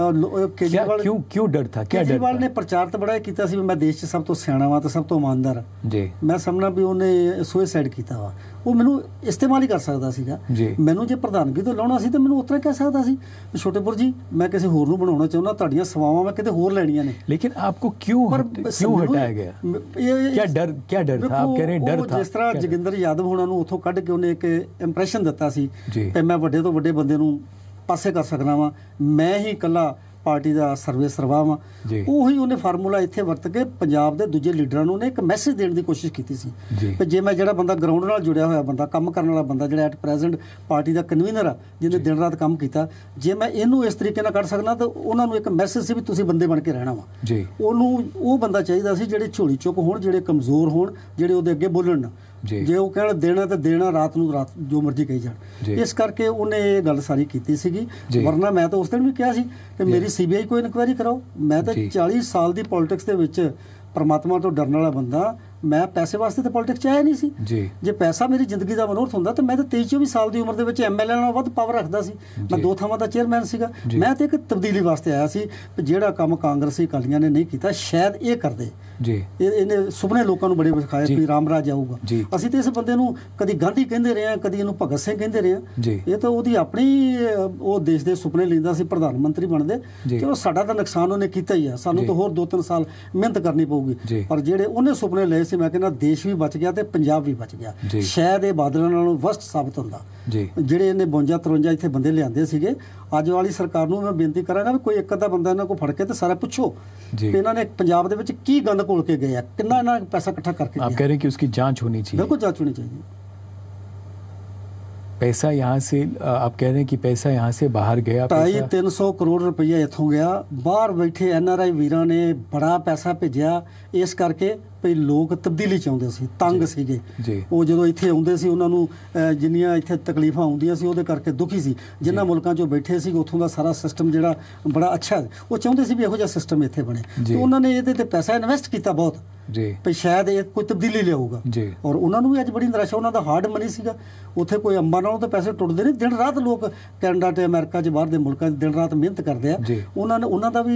Speaker 1: ਕੇਜਰੀਵਾਲ ਕਿਉਂ ਕਿਉਂ ਡਰ ਥਾ ਕਿਆ ਡਰ
Speaker 2: ਕੇਜਰੀਵਾਲ ਨੇ ਪ੍ਰਚਾਰ ਤਾਂ ਬੜਾ ਕੀਤਾ ਸੀ ਵੀ ਮੈਂ ਦੇਸ਼ 'ਚ ਸਭ ਤੋਂ ਸਿਆਣਾ ਵਾਂ ਤੇ ਸਭ ਤੋਂ ਇਮਾਨਦਾਰ
Speaker 1: ਜੀ
Speaker 2: ਮੈਂ ਸਮਝਣਾ ਵੀ ਉਹਨੇ ਸੁਸਾਈਡ ਕੀਤਾ ਵਾ ਉਹ ਮੈਨੂੰ ਇਸਤੇਮਾਲ ਹੀ ਕਰ ਸਕਦਾ ਸੀਗਾ ਮੈਨੂੰ ਜੇ ਪ੍ਰਧਾਨਗੀ ਤੋਂ ਲਾਉਣਾ ਸੀ ਤਾਂ ਮੈਨੂੰ ਉਤਰਾ ਕਹਿ ਸਕਦਾ ਸੀ ਛੋਟੇਪੁਰ ਜੀ ਮੈਂ ਕਿਸੇ ਹੋਰ ਨੂੰ ਬਣਾਉਣਾ ਚਾਹੁੰਦਾ ਤੁਹਾਡੀਆਂ ਸੇਵਾਵਾਂ ਮੈਂ ਕਿਤੇ ਹੋਰ ਲੈਣੀਆਂ ਨੇ
Speaker 1: ਲੇਕਿਨ ਆਪਕੋ ਕਿਉਂ ਕਿਉਂ ਹਟਾਇਆ ਗਿਆ क्या डर क्या डर था आप कह रहे हैं डर था
Speaker 2: ਜਿਸ ਤਰ੍ਹਾਂ ਜੋਗਿੰਦਰ ਯਾਦਵ ਹੋਣਾ ਨੂੰ ਉੱਥੋਂ ਕੱਢ ਕੇ ਉਹਨੇ ਇੱਕ ਇੰਪ੍ਰੈਸ਼ਨ ਦਿੱਤਾ ਸੀ ਕਿ ਮੈਂ ਵੱਡੇ ਤੋਂ ਵੱਡੇ ਬੰਦੇ ਨੂੰ ਪਾਸੇ ਕਰ ਸਕਦਾ ਵਾਂ ਮੈਂ ਹੀ ਇਕੱਲਾ ਪਾਰਟੀ ਦਾ ਸਰਵੇ ਸਰਵਾ ਵਾਂ ਉਹੀ ਉਹਨੇ ਫਾਰਮੂਲਾ ਇੱਥੇ ਵਰਤ ਕੇ ਪੰਜਾਬ ਦੇ ਦੂਜੇ ਲੀਡਰਾਂ ਨੂੰ ਉਹਨੇ ਇੱਕ ਮੈਸੇਜ ਦੇਣ ਦੀ ਕੋਸ਼ਿਸ਼ ਕੀਤੀ ਸੀ ਕਿ ਜੇ ਮੈਂ ਜਿਹੜਾ ਬੰਦਾ ਗਰਾਊਂਡ ਨਾਲ ਜੁੜਿਆ ਹੋਇਆ ਬੰਦਾ ਕੰਮ ਕਰਨ ਵਾਲਾ ਬੰਦਾ ਜਿਹੜਾ ਐਟ ਪ੍ਰੈਜ਼ੈਂਟ ਪਾਰਟੀ ਦਾ ਕਨਵੀਨਰ ਆ ਜਿਹਨੇ ਦਿਨ ਰਾਤ ਕੰਮ ਕੀਤਾ ਜੇ ਮੈਂ ਇਹਨੂੰ ਇਸ ਤਰੀਕੇ ਨਾਲ ਕੱਢ ਸਕਦਾ ਤਾਂ ਉਹਨਾਂ ਨੂੰ ਇੱਕ ਮੈਸੇਜ ਸੀ ਵੀ ਤੁਸੀਂ ਬੰਦੇ ਬਣ ਕੇ ਰਹਿਣਾ ਵਾ ਉਹਨੂੰ ਉਹ ਬੰਦਾ ਚਾਹੀਦਾ ਸੀ ਜਿਹੜੇ ਝੋਲੀ ਚੁੱਕ ਹੋਣ ਜਿਹੜੇ ਕਮਜ਼ੋਰ ਹੋਣ ਜਿਹੜੇ ਉਹਦੇ ਅੱਗੇ ਬੋਲਣ ਨਾ ਜੇ ਉਹ ਕਹਿਣ ਦੇਣਾ ਤੇ ਦੇਣਾ ਰਾਤ ਨੂੰ ਰਾਤ ਜੋ ਮਰਜ਼ੀ ਕਹੀ ਜਾਣ ਇਸ ਕਰਕੇ ਉਹਨੇ ਇਹ ਗੱਲ ਸਾਰੀ ਕੀਤੀ ਸੀਗੀ ਵਰਨਾ ਮੈਂ ਤਾਂ ਉਸ ਦਿਨ ਵੀ ਕਿਹਾ ਸੀ ਕਿ ਮੇਰੀ ਸੀਬੀਆਈ ਕੋਈ ਇਨਕੁਆਇਰੀ ਕਰਾਓ ਮੈਂ ਤਾਂ ਚਾਲੀ ਸਾਲ ਦੀ ਪੋਲਿਟਿਕਸ ਦੇ ਵਿੱਚ ਪਰਮਾਤਮਾ ਤੋਂ ਡਰਨ ਵਾਲਾ ਬੰਦਾ ਮੈਂ ਪੈਸੇ ਵਾਸਤੇ ਤਾਂ ਪੋਲਿਟਿਕਸ 'ਚ ਆਇਆ ਨਹੀਂ ਸੀ ਜੇ ਪੈਸਾ ਮੇਰੀ ਜ਼ਿੰਦਗੀ ਦਾ ਮਨੋਰਥ ਹੁੰਦਾ ਤਾਂ ਮੈਂ ਤਾਂ ਤੇਈ ਚੌਵੀ ਸਾਲ ਦੀ ਉਮਰ ਦੇ ਵਿੱਚ ਐਮਐਲਏ ਨਾਲੋਂ ਵੱਧ ਪਾਵਰ ਰੱਖਦਾ ਸੀ ਮੈਂ ਦੋ ਥਾਵਾਂ ਦਾ ਚੇਅਰਮੈਨ ਸੀਗਾ ਮੈਂ ਤਾਂ ਇੱਕ ਤਬਦੀਲੀ ਵਾਸਤੇ ਆਇਆ ਸੀ ਜਿਹੜਾ ਕੰਮ ਕਾਂਗਰਸੀ ਅਕਾਲੀਆਂ ਨੇ ਨਹੀਂ ਕੀਤਾ ਸ਼ਾਇਦ ਇਹ ਕਰਦੇ ਜੀ ਇਹਨੇ ਸੁਪਨੇ ਲੋਕਾਂ ਨੂੰ ਬੜੇ ਵਿਖਾਏ ਕਿ ਰਾਮ ਰਾਜ ਆਊਗਾ ਅਸੀਂ ਤੇ ਇਸ ਬੰਦੇ ਨੂੰ ਕਦੀ ਗਾਂਧੀ ਕਹਿੰਦੇ ਰਹੇ ਹਾਂ ਕਦੀ ਇਹਨੂੰ ਭਗਤ ਸਿੰਘ ਕਹਿੰਦੇ ਰਹੇ ਹਾਂ ਇਹ ਤਾਂ ਉਹਦੀ ਆਪਣੀ ਉਹ ਦੇਸ਼ ਦੇ ਸੁਪਨੇ ਲੈਂਦਾ ਸੀ ਪ੍ਰਧਾਨ ਮੰਤਰੀ ਬਣਦੇ ਚਲੋ ਸਾਡਾ ਤਾਂ ਨੁਕਸਾਨ ਉਹਨੇ ਕੀਤਾ ਹੀ ਆ ਸਾਨੂੰ ਤਾਂ ਹੋਰ ਦੋ ਤਿੰਨ ਸਾਲ ਮਿਹਨਤ ਕਰਨੀ ਪਊਗੀ ਪਰ ਜਿਹੜੇ ਉਹਨੇ ਸੁਪਨੇ ਲਏ ਸੀ ਮੈਂ ਕਹਿੰਦਾ ਦੇਸ਼ ਵੀ ਬਚ ਗਿਆ ਤੇ ਪੰਜਾਬ ਵੀ ਬਚ ਗਿਆ ਸ਼ਾਇਦ ਇਹ ਬਾਦਲਾਂ ਨਾਲੋਂ ਵਸਟ ਸਾਬਤ ਹੁੰਦਾ ਜਿਹੜੇ ਇਹਨੇ ਬਵੰਜਾ ਤਰਵੰਜਾ ਇੱਥੇ ਬੰਦੇ ਲਿਆਂਦੇ ਸੀਗੇ ਅੱਜ ਵਾਲੀ ਸਰਕਾਰ ਨੂੰ ਮੈਂ ਬੇਨਤੀ ਕਰਾਂਗਾ ਵੀ ਕੋਈ ਇੱਕ ਅੱਧਾ ਬੰਦਾ ਇਹਨਾਂ ਕੋਲ ਫੜ ਕੇ ਤੇ ਸਾਰਾ ਪੁੱਛੋ ਕਿ ਇਹਨਾਂ ਨੇ ਪੰਜਾਬ ਦੇ ਵਿੱਚ ਕੀ ਗੰਦ ਘੋਲ ਕੇ ਗਏ ਆ ਕਿੰਨਾ ਇਹਨਾਂ ਨੇ ਪੈਸਾ ਇਕੱਠਾ ਕਰਕੇ
Speaker 1: आप कह रहे हैं कि उसकी जांच होनी चाहिए
Speaker 2: बिल्कुल जांच होनी चाहिए
Speaker 1: पैसा यहाँ से आप कह रहे हैं कि पैसा यहाँ से बाहर गया
Speaker 2: ढाई तीन सौ करोड़ रुपया इत्थों गया बाहर बैठे एनआरआई वीरां ने बड़ा पैसा भेजा इस करके ਭਈ ਲੋਕ ਤਬਦੀਲੀ ਚਾਹੁੰਦੇ ਸੀ ਤੰਗ ਸੀਗੇ ਉਹ ਜਦੋਂ ਇੱਥੇ ਆਉਂਦੇ ਸੀ ਉਹਨਾਂ ਨੂੰ ਜਿੰਨੀਆਂ ਇੱਥੇ ਤਕਲੀਫਾਂ ਆਉਂਦੀਆਂ ਸੀ ਉਹਦੇ ਕਰਕੇ ਦੁਖੀ ਸੀ ਜਿਨ੍ਹਾਂ ਮੁਲਕਾਂ 'ਚੋਂ ਬੈਠੇ ਸੀ ਉੱਥੋਂ ਦਾ ਸਾਰਾ ਸਿਸਟਮ ਜਿਹੜਾ ਬੜਾ ਅੱਛਾ ਉਹ ਚਾਹੁੰਦੇ ਸੀ ਵੀ ਇਹੋ ਜਿਹਾ ਸਿਸਟਮ ਇੱਥੇ ਬਣੇ ਤੇ ਉਹਨਾਂ ਨੇ ਇਹਦੇ ਤੇ ਪੈਸਾ ਇਨਵੈਸਟ ਕੀਤਾ ਬਹੁਤ ਭਈ ਸ਼ਾਇਦ ਇਹ ਕੋਈ ਤਬਦੀਲੀ ਲਿਆਊਗਾ ਔਰ ਉਹਨਾਂ ਨੂੰ ਵੀ ਅੱਜ ਬੜੀ ਨਿਰਾਸ਼ਾ ਉਹਨਾਂ ਦਾ ਹਾਰਡ ਮਨੀ ਸੀਗਾ ਉੱਥੇ ਕੋਈ ਅੰਬਾਂ ਨਾਲੋਂ ਤਾਂ ਪੈਸੇ ਟੁੱਟਦੇ ਨਹੀਂ ਦਿਨ ਰਾਤ ਲੋਕ ਕੈਨੇਡਾ ਤੇ ਅਮਰੀਕਾ 'ਚ ਬਾਹਰ ਦੇ ਮੁਲਕਾਂ 'ਚ ਦਿਨ ਰਾਤ ਮਿਹਨਤ ਕਰਦੇ ਆ ਉਹਨਾਂ ਨੇ ਉਹਨਾਂ ਦਾ ਵੀ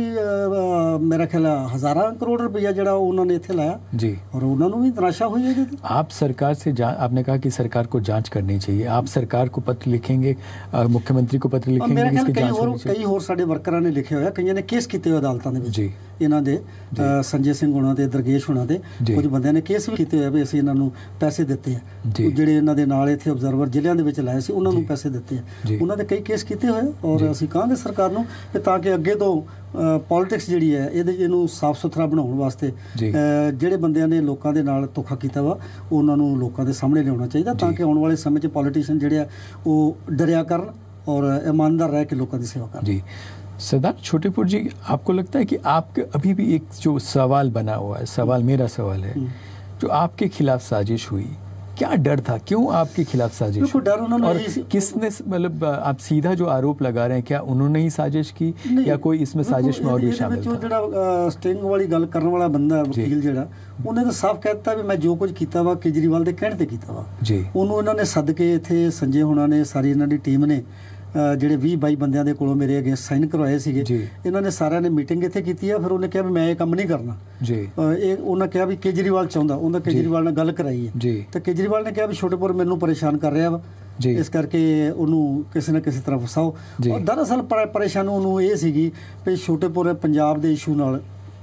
Speaker 2: ਮੇਰਾ ਖਿਆਲ ਹਜ਼ਾਰਾਂ ਕਰੋੜ ਰੁਪਈਆ ਜਿਹੜਾ ਉਹਨਾਂ ਨੇ ਇੱਥੇ ਲਾਇਆ जी और उन्होंने भी निराशा हुई है।
Speaker 1: आप सरकार से आपने कहा कि सरकार को जांच करनी चाहिए आप सरकार को पत्र लिखेंगे मुख्यमंत्री को पत्र लिखेंगे
Speaker 2: मेरे ख्याल कई और कई और साडे वर्करां ने लिखे होया कईयां ने केस कीते होए अदालतां दे विच जी ਇਹਨਾਂ ਦੇ ਸੰਜੇ ਸਿੰਘ ਹੋਣਾ ਦੇ ਦਰਗੇਸ਼ ਹੋਣਾ ਦੇ ਕੁਝ ਬੰਦਿਆਂ ਨੇ ਕੇਸ ਵੀ ਕੀਤੇ ਹੋਏ ਵੀ ਅਸੀਂ ਇਹਨਾਂ ਨੂੰ ਪੈਸੇ ਦਿੱਤੇ ਆ ਜਿਹੜੇ ਇਹਨਾਂ ਦੇ ਨਾਲ ਇੱਥੇ ਆਬਜ਼ਰਵਰ ਜ਼ਿਲ੍ਹਿਆਂ ਦੇ ਵਿੱਚ ਲਾਏ ਸੀ ਉਹਨਾਂ ਨੂੰ ਪੈਸੇ ਦਿੱਤੇ ਆ ਉਹਨਾਂ ਦੇ ਕਈ ਕੇਸ ਕੀਤੇ ਹੋਏ ਔਰ ਅਸੀਂ ਕਹਾਂਗੇ ਸਰਕਾਰ ਨੂੰ ਕਿ ਤਾਂ ਕਿ ਅੱਗੇ ਤੋਂ ਪੋਲਿਟਿਕਸ ਜਿਹੜੀ ਹੈ ਇਹਦੇ ਇਹਨੂੰ ਸਾਫ਼ ਸੁਥਰਾ ਬਣਾਉਣ ਵਾਸਤੇ ਜਿਹੜੇ ਬੰਦਿਆਂ ਨੇ ਲੋਕਾਂ ਦੇ ਨਾਲ ਧੋਖਾ ਕੀਤਾ ਵਾ ਉਹਨਾਂ ਨੂੰ ਲੋਕਾਂ ਦੇ ਸਾਹਮਣੇ ਲਿਆਉਣਾ ਚਾਹੀਦਾ ਤਾਂ ਕਿ ਆਉਣ ਵਾਲੇ ਸਮੇਂ 'ਚ ਪੋਲੀਟੀਸ਼ੀਅਨ ਜਿਹੜੇ ਆ ਉਹ ਡਰਿਆ ਕਰਨ और ईमानदार रह के लोगों की सेवा करें।
Speaker 1: जी सरदार छोटेपुर जी आपको लगता है कि आपके अभी भी एक जो सवाल बना हुआ है सवाल मेरा सवाल है जो आपके खिलाफ साजिश हुई क्या डर था क्यों आपके खिलाफ साजिश हुई?
Speaker 2: डर उन्होंने
Speaker 1: और किसने मतलब आप सीधा जो आरोप लगा रहे हैं क्या उन्होंने ही साजिश की या कोई इसमें साजिश में और भी शामिल था?
Speaker 2: ਜਿਹੜਾ ਸਟਿੰਗ ਵਾਲੀ ਗੱਲ ਕਰਨ ਵਾਲਾ ਬੰਦਾ ਵਕੀਲ ਜਿਹੜਾ ਉਹਨੇ ਤਾਂ ਸਾਫ਼ ਕਹਿ ਦਿੱਤਾ ਵੀ ਮੈਂ ਜੋ ਕੁਝ ਕੀਤਾ ਵਾ ਕੇਜਰੀਵਾਲ ਦੇ ਕਹਿਣ ਤੇ ਕੀਤਾ ਵਾ ਜੀ ਉਹਨੂੰ ਇਹਨਾਂ ਨੇ ਸੱਦ ਕੇ ਇੱਥੇ ਸੰਜੇ ਹੋਣਾ ਨੇ ਸਾਰੀ ਇਹਨਾਂ ਦੀ ਟੀਮ ਨੇ ਜਿਹੜੇ ਵੀਹ ਬਾਈ ਬੰਦਿਆਂ ਦੇ ਕੋਲੋਂ ਮੇਰੇ ਅਗੇਂਸਟ ਸਾਈਨ ਕਰਵਾਏ ਸੀਗੇ ਇਹਨਾਂ ਨੇ ਸਾਰਿਆਂ ਨੇ ਮੀਟਿੰਗ ਇੱਥੇ ਕੀਤੀ ਆ ਫਿਰ ਉਹਨੇ ਕਿਹਾ ਵੀ ਮੈਂ ਇਹ ਕੰਮ ਨਹੀਂ ਕਰਨਾ ਜੀ ਇਹ ਉਹਨਾਂ ਕਿਹਾ ਵੀ ਕੇਜਰੀਵਾਲ ਚਾਹੁੰਦਾ ਉਹਨਾਂ ਕੇਜਰੀਵਾਲ ਨਾਲ ਗੱਲ ਕਰਾਈ ਹੈ ਤੇ ਕੇਜਰੀਵਾਲ ਨੇ ਕਿਹਾ ਵੀ ਛੋਟੇਪੁਰ ਮੈਨੂੰ ਪਰੇਸ਼ਾਨ ਕਰ ਰਿਹਾ ਵਾ ਇਸ ਕਰਕੇ ਉਹਨੂੰ ਕਿਸੇ ਨਾ ਕਿਸੇ ਤਰ੍ਹਾਂ ਫਸਾਓ ਦਰਅਸਲ ਪਰੇਸ਼ਾਨੀ ਉਹਨੂੰ ਇਹ ਸੀਗੀ ਵੀ ਛੋਟੇਪੁਰ ਪੰਜਾਬ ਦੇ ਇਸ਼ੂ ਨਾਲ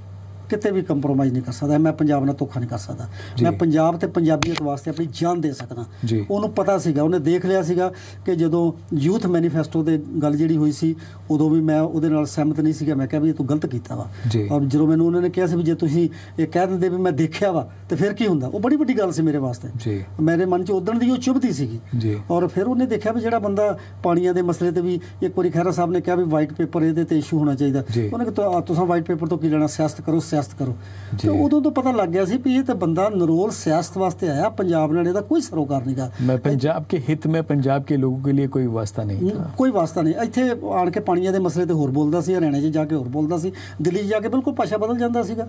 Speaker 2: ਕਿਤੇ ਵੀ ਕੰਪਰੋਮਾਈਜ਼ ਨਹੀਂ ਕਰ ਸਕਦਾ, ਮੈਂ ਪੰਜਾਬ ਨਾਲ ਧੋਖਾ ਨਹੀਂ ਕਰ ਸਕਦਾ, ਮੈਂ ਪੰਜਾਬ ਤੇ ਪੰਜਾਬੀਅਤ ਵਾਸਤੇ ਆਪਣੀ ਜਾਨ ਦੇ ਸਕਦਾ। ਉਹਨੂੰ ਪਤਾ ਸੀਗਾ, ਉਹਨੇ ਦੇਖ ਲਿਆ ਸੀਗਾ ਕਿ ਜਦੋਂ ਯੂਥ ਮੈਨੀਫੈਸਟੋ ਦੇ ਗੱਲ ਜਿਹੜੀ ਹੋਈ ਸੀ ਉਦੋਂ ਵੀ ਮੈਂ ਉਹਦੇ ਨਾਲ ਸਹਿਮਤ ਨਹੀਂ ਸੀਗਾ। ਮੈਂ ਕਿਹਾ ਵੀ ਤੂੰ ਗਲਤ ਕੀਤਾ ਵਾ। ਔਰ ਜਦੋਂ ਮੈਨੂੰ ਉਹਨਾਂ ਨੇ ਕਿਹਾ ਸੀ ਵੀ ਜੇ ਤੁਸੀਂ ਇਹ ਕਹਿ ਦਿੰਦੇ ਵੀ ਮੈਂ ਦੇਖਿਆ ਵਾ ਤੇ ਫਿਰ ਕੀ ਹੁੰਦਾ, ਉਹ ਬੜੀ ਵੱਡੀ ਗੱਲ ਸੀ ਮੇਰੇ ਵਾਸਤੇ। ਮੇਰੇ ਮਨ 'ਚ ਉਦਣ ਦੀ ਉਹ ਚੁਭਦੀ ਸੀਗੀ। ਔਰ ਫਿਰ ਉਹਨੇ ਦੇਖਿਆ ਵੀ ਜਿਹੜਾ ਬੰਦਾ ਪਾਣੀਆਂ ਦੇ ਮਸਲੇ ਤੇ ਵੀ ਇੱਕ ਵਾਰੀ ਖਹਿਰਾ ਸਾਹਿਬ ਨੇ ਕਿਹਾ ਵੀ ਵਾਈਟ ਪੇਪਰ ਇਹਦੇ ਤੇ ਇਸ਼ੂ ਹੋਣਾ ਚਾਹੀਦਾ, ਉਹਨੇ ਕਿਹਾ ਤੁਸੀਂ ਵਾਈਟ ਪੇਪਰ ਤੋਂ ਕੀ ਲੈਣਾ, ਸਿਆਸਤ ਕਰੋ ਸਿਆਸਤ ਕਰੋ। ਤੇ ਉਦੋਂ ਤੋਂ ਪਤਾ ਲੱਗ ਗਿਆ ਸੀ ਵੀ ਇਹ ਤਾਂ ਬੰਦਾ ਨਰੋਲ ਸਿਆਸਤ ਵਾਸਤੇ ਆਇਆ, ਪੰਜਾਬ ਨਾਲ ਇਹਦਾ ਕੋਈ ਸरोकार ਨਹੀਂਗਾ।
Speaker 1: मैं पंजाब के हित में पंजाब के लोगों के लिए कोई वास्ता नहीं था,
Speaker 2: कोई वास्ता नहीं। ਇੱਥੇ ਆਣ ਕੇ ਪਾਣੀਆਂ ਦੇ ਮਸਲੇ ਤੇ ਹੋਰ ਬੋਲਦਾ ਸੀ, ਹਰਿਆਣੇ 'ਚ ਜਾ ਕੇ ਹੋਰ ਬੋਲਦਾ ਸੀ, ਦਿੱਲੀ 'ਚ ਜਾ ਕੇ ਬਿਲਕੁਲ ਭਾਸ਼ਾ ਬਦਲ ਜਾਂਦਾ ਸੀਗਾ।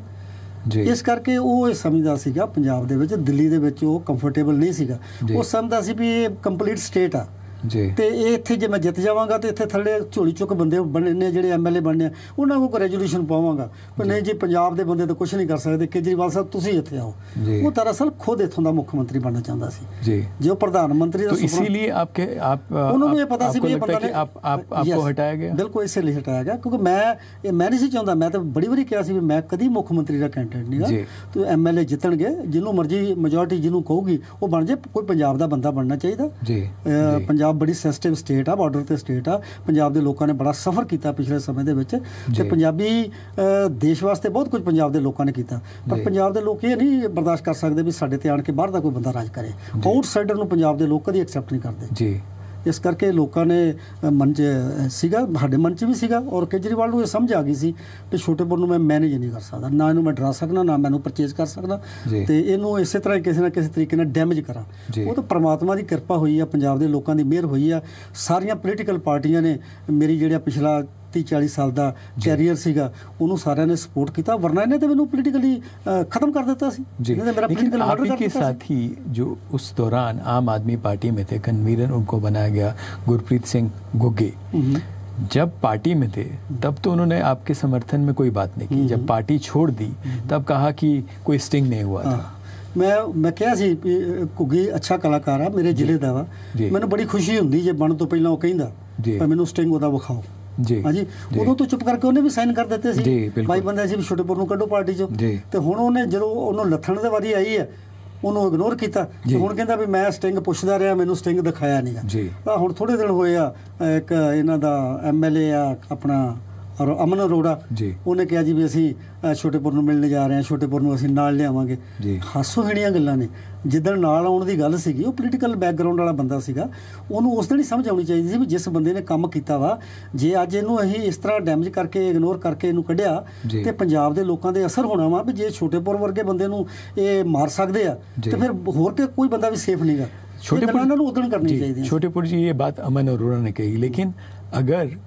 Speaker 2: ਇਸ ਕਰਕੇ ਉਹ ਇਹ ਸਮਝਦਾ ਸੀਗਾ ਪੰਜਾਬ ਦੇ ਵਿੱਚ, ਦਿੱਲੀ ਦੇ ਵਿੱਚ ਉਹ ਕੰਫਰਟੇਬਲ ਨਹੀਂ ਸੀਗਾ। ਉਹ ਸਮਝਦਾ ਸੀ ਵੀ ਇਹ ਕੰਪਲੀਟ ਸਟੇਟ ਆ ਤੇ ਇਹ ਇੱਥੇ ਜੇ ਮੈਂ ਜਿੱਤ ਜਾਵਾਂਗਾ ਤੇ ਇੱਥੇ ਥੱਲੇ ਝੋਲੀ ਚੁੱਕ ਬੰਦੇ ਬਣਨੇ ਜਿਹੜੇ ਐਮਐਲਏ ਬਣਨੇ ਉਹਨਾਂ ਕੋਲ ਰੈਜੂਲੇਸ਼ਨ ਪਾਵਾਂਗਾ ਪਰ ਨਹੀਂ ਜੀ ਪੰਜਾਬ ਦੇ ਬੰਦੇ ਤਾਂ ਕੁਝ ਨਹੀਂ ਕਰ ਸਕਦੇ, ਕੇਜਰੀਵਾਲ ਸਾਹਿਬ ਤੁਸੀਂ ਇੱਥੇ ਆਓ। ਉਹ ਦਰਅਸਲ ਖੁਦ ਇੱਥੋਂ ਦਾ ਮੁੱਖ ਮੰਤਰੀ ਬਣਨਾ ਚਾਹੁੰਦਾ ਸੀ ਜੇ ਉਹ ਪ੍ਰਧਾਨ ਮੰਤਰੀ ਦਾ।
Speaker 1: ਇਸੀलिए आपके आप
Speaker 2: ਉਹਨਾਂ ਨੂੰ ਇਹ ਪਤਾ ਸੀ ਵੀ ਇਹ ਬੰਦਾ ਨੇ
Speaker 1: आप आप आपको हटाया गया,
Speaker 2: ਬਿਲਕੁਲ ਇਸੇ ਲਈ ਹਟਾਇਆ ਗਿਆ ਕਿਉਂਕਿ ਮੈਂ ਇਹ ਮੈਂ ਨਹੀਂ ਸੀ ਚਾਹੁੰਦਾ। ਮੈਂ ਤਾਂ ਬੜੀ ਵਾਰੀ ਕਿਹਾ ਸੀ ਵੀ ਮੈਂ ਕਦੀ ਮੁੱਖ ਮੰਤਰੀ ਦਾ ਕੈਂਡੀਡੇਟ ਨਹੀਂਗਾ, ਤੇ ਐਮਐਲਏ ਜਿੱਤਣਗੇ ਜਿਹਨੂੰ ਮਰਜ਼ੀ ਮੈਜੋਰਟੀ ਜਿਹਨੂੰ ਕਹੂਗੀ ਉਹ ਬਣ ਜੇ, ਕੋਈ ਪੰਜਾਬ ਦਾ ਬੰਦਾ ਬਣਨਾ ਚਾਹੀਦਾ। ਪੰਜਾਬ ਬੜੀ ਸੈਂਸਿਟਿਵ ਸਟੇਟ ਆ, ਬਾਰਡਰ ਤੇ ਸਟੇਟ ਆ, ਪੰਜਾਬ ਦੇ ਲੋਕਾਂ ਨੇ ਬੜਾ ਸਫ਼ਰ ਕੀਤਾ ਪਿਛਲੇ ਸਮੇਂ ਦੇ ਵਿੱਚ ਤੇ ਪੰਜਾਬੀ ਦੇਸ਼ ਵਾਸਤੇ ਬਹੁਤ ਕੁਝ ਪੰਜਾਬ ਦੇ ਲੋਕਾਂ ਨੇ ਕੀਤਾ, ਪਰ ਪੰਜਾਬ ਦੇ ਲੋਕ ਇਹ ਨਹੀਂ ਬਰਦਾਸ਼ਤ ਕਰ ਸਕਦੇ ਵੀ ਸਾਡੇ ਤੇ ਆਣ ਕੇ ਬਾਹਰ ਦਾ ਕੋਈ ਬੰਦਾ ਰਾਜ ਕਰੇ। ਆਊਟਸਾਈਡਰ ਨੂੰ ਪੰਜਾਬ ਦੇ ਲੋਕ ਕਦੀ ਐਕਸੈਪਟ ਨਹੀਂ ਕਰਦੇ ਜੀ। ਇਸ ਕਰਕੇ ਲੋਕਾਂ ਨੇ ਮਨ 'ਚ ਸੀਗਾ, ਸਾਡੇ ਮਨ 'ਚ ਵੀ ਸੀਗਾ ਔਰ ਕੇਜਰੀਵਾਲ ਨੂੰ ਇਹ ਸਮਝ ਆ ਗਈ ਸੀ ਕਿ ਛੋਟੇਪੁਰ ਨੂੰ ਮੈਂ ਮੈਨੇਜ ਨਹੀਂ ਕਰ ਸਕਦਾ, ਨਾ ਇਹਨੂੰ ਮੈਂ ਡਰਾ ਸਕਦਾ, ਨਾ ਮੈਂ ਇਹਨੂੰ ਪਰਚੇਜ਼ ਕਰ ਸਕਦਾ ਤੇ ਇਹਨੂੰ ਇਸੇ ਤਰ੍ਹਾਂ ਕਿਸੇ ਨਾ ਕਿਸੇ ਤਰੀਕੇ ਨਾਲ ਡੈਮੇਜ ਕਰਾਂ। ਉਹ ਤਾਂ ਪਰਮਾਤਮਾ ਦੀ ਕਿਰਪਾ ਹੋਈ ਆ, ਪੰਜਾਬ ਦੇ ਲੋਕਾਂ ਦੀ ਮਿਹਰ ਹੋਈ ਆ। ਸਾਰੀਆਂ ਪੋਲੀਟੀਕਲ ਪਾਰਟੀਆਂ ਨੇ ਮੇਰੀ ਜਿਹੜਾ ਪਿਛਲਾ तीस चालीस साल का कैरियर सीगा ਉਹਨੂੰ ਸਾਰਿਆਂ ਨੇ ਸਪੋਰਟ ਕੀਤਾ, ਵਰਨਾ ਇਹਨੇ ਤੇ ਮੈਨੂੰ ਪੋਲੀਟੀਕਲੀ खत्म कर देता सी।
Speaker 1: लेकिन आप ही के साथ ही जो उस दौरान आम आदमी पार्टी में थे, कन्वीनर उनको बनाया गया गुरप्रीत सिंह गुग्गे, जब पार्टी में थे तब तो उन्होंने आपके समर्थन में कोई बात नहीं की, जब पार्टी छोड़ दी तब कहा कि कोई स्टिंग नहीं हुआ था।
Speaker 2: मैं मैं ਕਿਹਾ ਸੀ ਘੁੱਗੀ ਅੱਛਾ ਕਲਾਕਾਰ ਆ, ਮੇਰੇ ਜ਼ਿਲ੍ਹੇ ਦਾ ਵਾ, ਮੈਨੂੰ ਬੜੀ ਖੁਸ਼ੀ ਹੁੰਦੀ ਜੇ ਬਣਨ ਤੋਂ ਪਹਿਲਾਂ ਉਹ ਕਹਿੰਦਾ ਪਰ ਮੈਨੂੰ ਸਟਿੰਗ ਉਹਦਾ ਵਿਖਾਓ ਜੀ। ਹਾਂਜੀ, ਉਦੋਂ ਤੋਂ ਚੁੱਪ ਕਰਕੇ ਉਹਨੇ ਵੀ ਸਾਈਨ ਕਰ ਦਿੱਤੇ ਸੀ, ਬਾਈ ਬੰਦੇ ਸੀ ਵੀ ਛੋਟੇਪੁਰ ਨੂੰ ਕੱਢੋ ਪਾਰਟੀ ਚੋਂ। ਤੇ ਹੁਣ ਉਹਨੇ ਜਦੋਂ ਉਹਨੂੰ ਲੱਥਣ ਦੇ ਵਾਰੀ ਆਈ ਹੈ ਉਹਨੂੰ ਇਗਨੋਰ ਕੀਤਾ ਤੇ ਹੁਣ ਕਹਿੰਦਾ ਵੀ ਮੈਂ ਸਟਿੰਗ ਪੁੱਛਦਾ ਰਿਹਾ, ਮੈਨੂੰ ਸਟਿੰਗ ਦਿਖਾਇਆ ਨਹੀਂਗਾ। ਹੁਣ ਥੋੜੇ ਦਿਨ ਹੋਏ ਆ, ਇੱਕ ਇਹਨਾਂ ਦਾ ਐਮਐਲਏ ਆ ਆਪਣਾ ਔਰ ਅਮਨ ਅਰੋੜਾ, ਉਹਨੇ ਕਿਹਾ ਜੀ ਵੀ ਅਸੀਂ ਛੋਟੇਪੁਰ ਨੂੰ ਮਿਲਣ ਜਾ ਰਹੇ ਹਾਂ, ਛੋਟੇਪੁਰ ਨੂੰ ਅਸੀਂ ਨਾਲ ਲਿਆਵਾਂਗੇ। ਹਾਸੋਹੀਣੀਆਂ ਗੱਲਾਂ ਨੇ। ਜਿੱਦਣ ਨਾਲ ਆਉਣ ਦੀ ਗੱਲ ਸੀਗੀ ਉਹ ਪੋਲੀਟੀਕਲ ਬੈਕਗਰਾਊਂਡ ਵਾਲਾ ਬੰਦਾ ਸੀਗਾ, ਉਹਨੂੰ ਉਸ ਦਿਨ ਹੀ ਸਮਝ ਆਉਣੀ ਚਾਹੀਦੀ ਸੀ ਵੀ ਜਿਸ ਬੰਦੇ ਨੇ ਕੰਮ ਕੀਤਾ ਵਾ, ਜੇ ਅੱਜ ਇਹਨੂੰ ਅਸੀਂ ਇਸ ਤਰ੍ਹਾਂ ਡੈਮੇਜ ਕਰਕੇ ਇਗਨੋਰ ਕਰਕੇ ਇਹਨੂੰ ਕੱਢਿਆ ਤੇ ਪੰਜਾਬ ਦੇ ਲੋਕਾਂ ਦੇ ਅਸਰ ਹੋਣਾ ਵਾ ਵੀ ਜੇ ਛੋਟੇਪੁਰ ਵਰਗੇ ਬੰਦੇ ਨੂੰ ਇਹ ਮਾਰ ਸਕਦੇ ਆ ਤੇ ਫਿਰ ਹੋਰ ਕਿ ਕੋਈ ਬੰਦਾ ਵੀ ਸੇਫ ਨਹੀਂਗਾ। ਛੋਟੇਪੁਰ ਨੂੰ ਉਦਣ ਕਰਨੀ ਚਾਹੀਦੀ ਹੈ।
Speaker 1: ਛੋਟੇਪੁਰ जी ये बात अमन अरोड़ा ने कही, लेकिन अगर